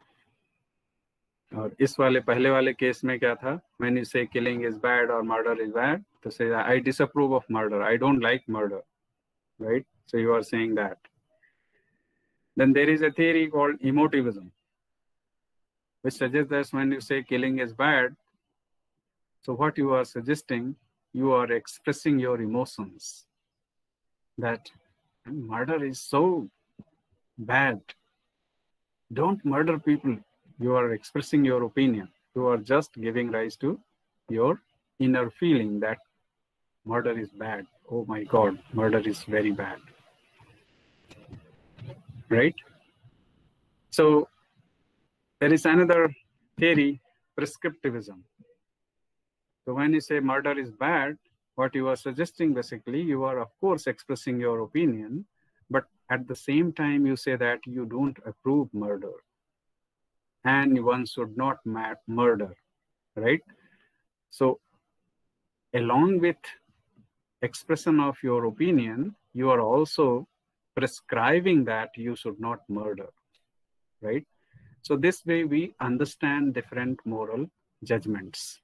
और इस वाले पहले वाले case में क्या था? When you say killing is bad or murder is bad, to say I disapprove of murder, I don't like murder, right? So you are saying that. Then there is a theory called emotivism, which suggests that when you say killing is bad, so what you are suggesting, you are expressing your emotions. That murder is so bad. Don't murder people. You are expressing your opinion. You are just giving rise to your inner feeling that murder is bad. Oh my God, murder is very bad. Right? So there is another theory, prescriptivism. So when you say murder is bad, what you are suggesting basically, you are of course expressing your opinion, but at the same time you say that you don't approve murder. And one should not murder, right? So along with expression of your opinion, you are also prescribing that you should not murder, right? So this way we understand different moral judgments.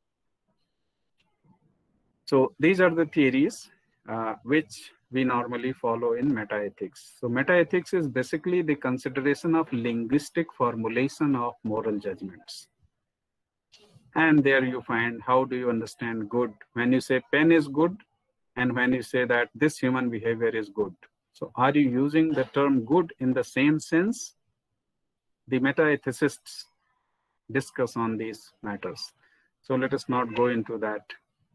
So these are the theories uh, which we normally follow in metaethics. So metaethics is basically the consideration of linguistic formulation of moral judgments. And there you find how do you understand good. When you say pen is good, and when you say that this human behavior is good. So are you using the term good in the same sense? The metaethicists discuss on these matters. So let us not go into that.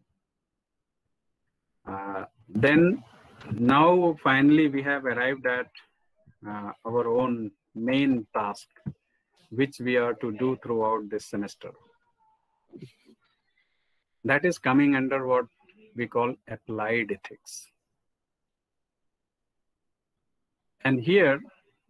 Uh, then now finally we have arrived at uh, our own main task, which we are to do throughout this semester. That is coming under what we call applied ethics. And here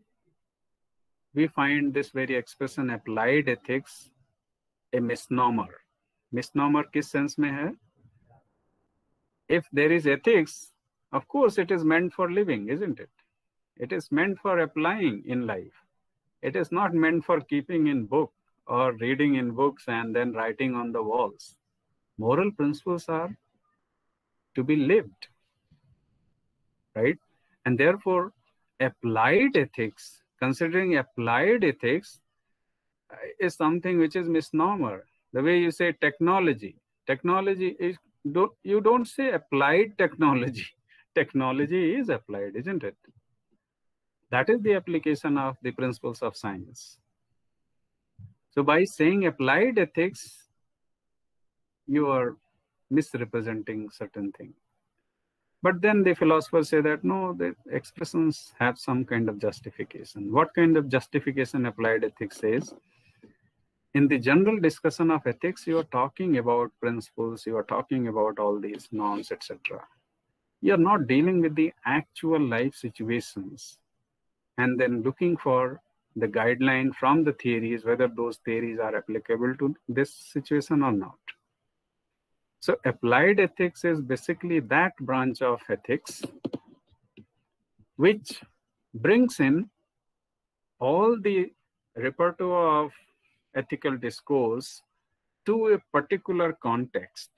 we find this very expression applied ethics a misnomer. Misnomer किस sense में है? If there is ethics, of course it is meant for living, isn't it? It is meant for applying in life. It is not meant for keeping in book or reading in books and then writing on the walls. Moral principles are to be lived, right? And therefore, applied ethics, considering applied ethics, is something which is misnomer. The way you say technology, technology is, don't, you don't say applied technology. technology is applied, isn't it? That is the application of the principles of science. So by saying applied ethics, you are misrepresenting certain things. But then the philosophers say that no, the expressions have some kind of justification. What kind of justification applied ethics says? In the general discussion of ethics, you are talking about principles, you are talking about all these norms, et cetera. You are not dealing with the actual life situations and then looking for the guideline from the theories, whether those theories are applicable to this situation or not. So applied ethics is basically that branch of ethics which brings in all the repertoire of ethical discourse to a particular context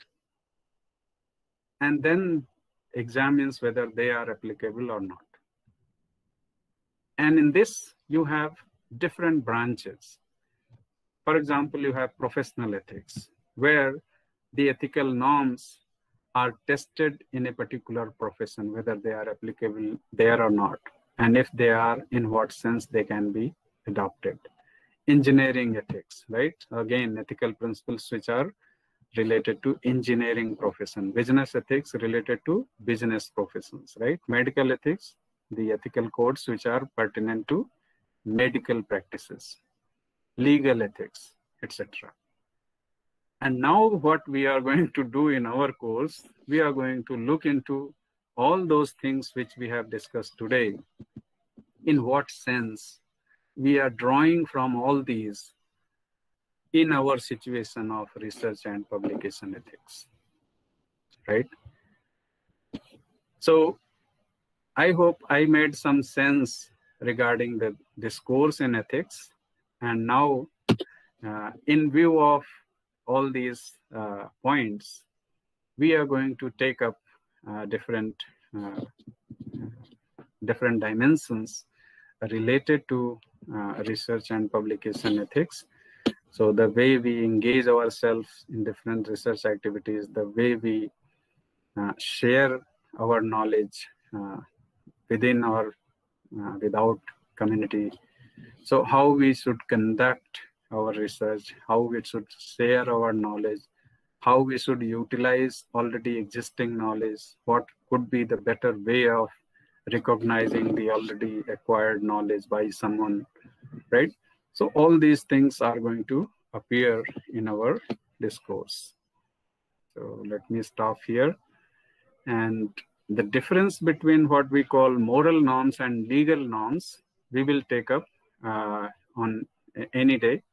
and then examines whether they are applicable or not. And in this, you have different branches. For example, you have professional ethics, where the ethical norms are tested in a particular profession, whether they are applicable there or not, and if they are, in what sense they can be adopted. Engineering ethics, right? Again, ethical principles which are related to engineering profession. Business ethics related to business professions, right? Medical ethics, the ethical codes which are pertinent to medical practices. Legal ethics, et cetera. And now what we are going to do in our course, we are going to look into all those things which we have discussed today. In what sense we are drawing from all these in our situation of research and publication ethics, right? So I hope I made some sense regarding the discourse in ethics. And now uh, in view of all these uh, points, we are going to take up uh, different, uh, different dimensions related to uh, research and publication ethics. So the way we engage ourselves in different research activities, the way we uh, share our knowledge uh, within or uh, without community. So how we should conduct our research, how we should share our knowledge, how we should utilize already existing knowledge, what could be the better way of recognizing the already acquired knowledge by someone, right? So all these things are going to appear in our discourse. So let me stop here. And the difference between what we call moral norms and legal norms, we will take up uh, on any day.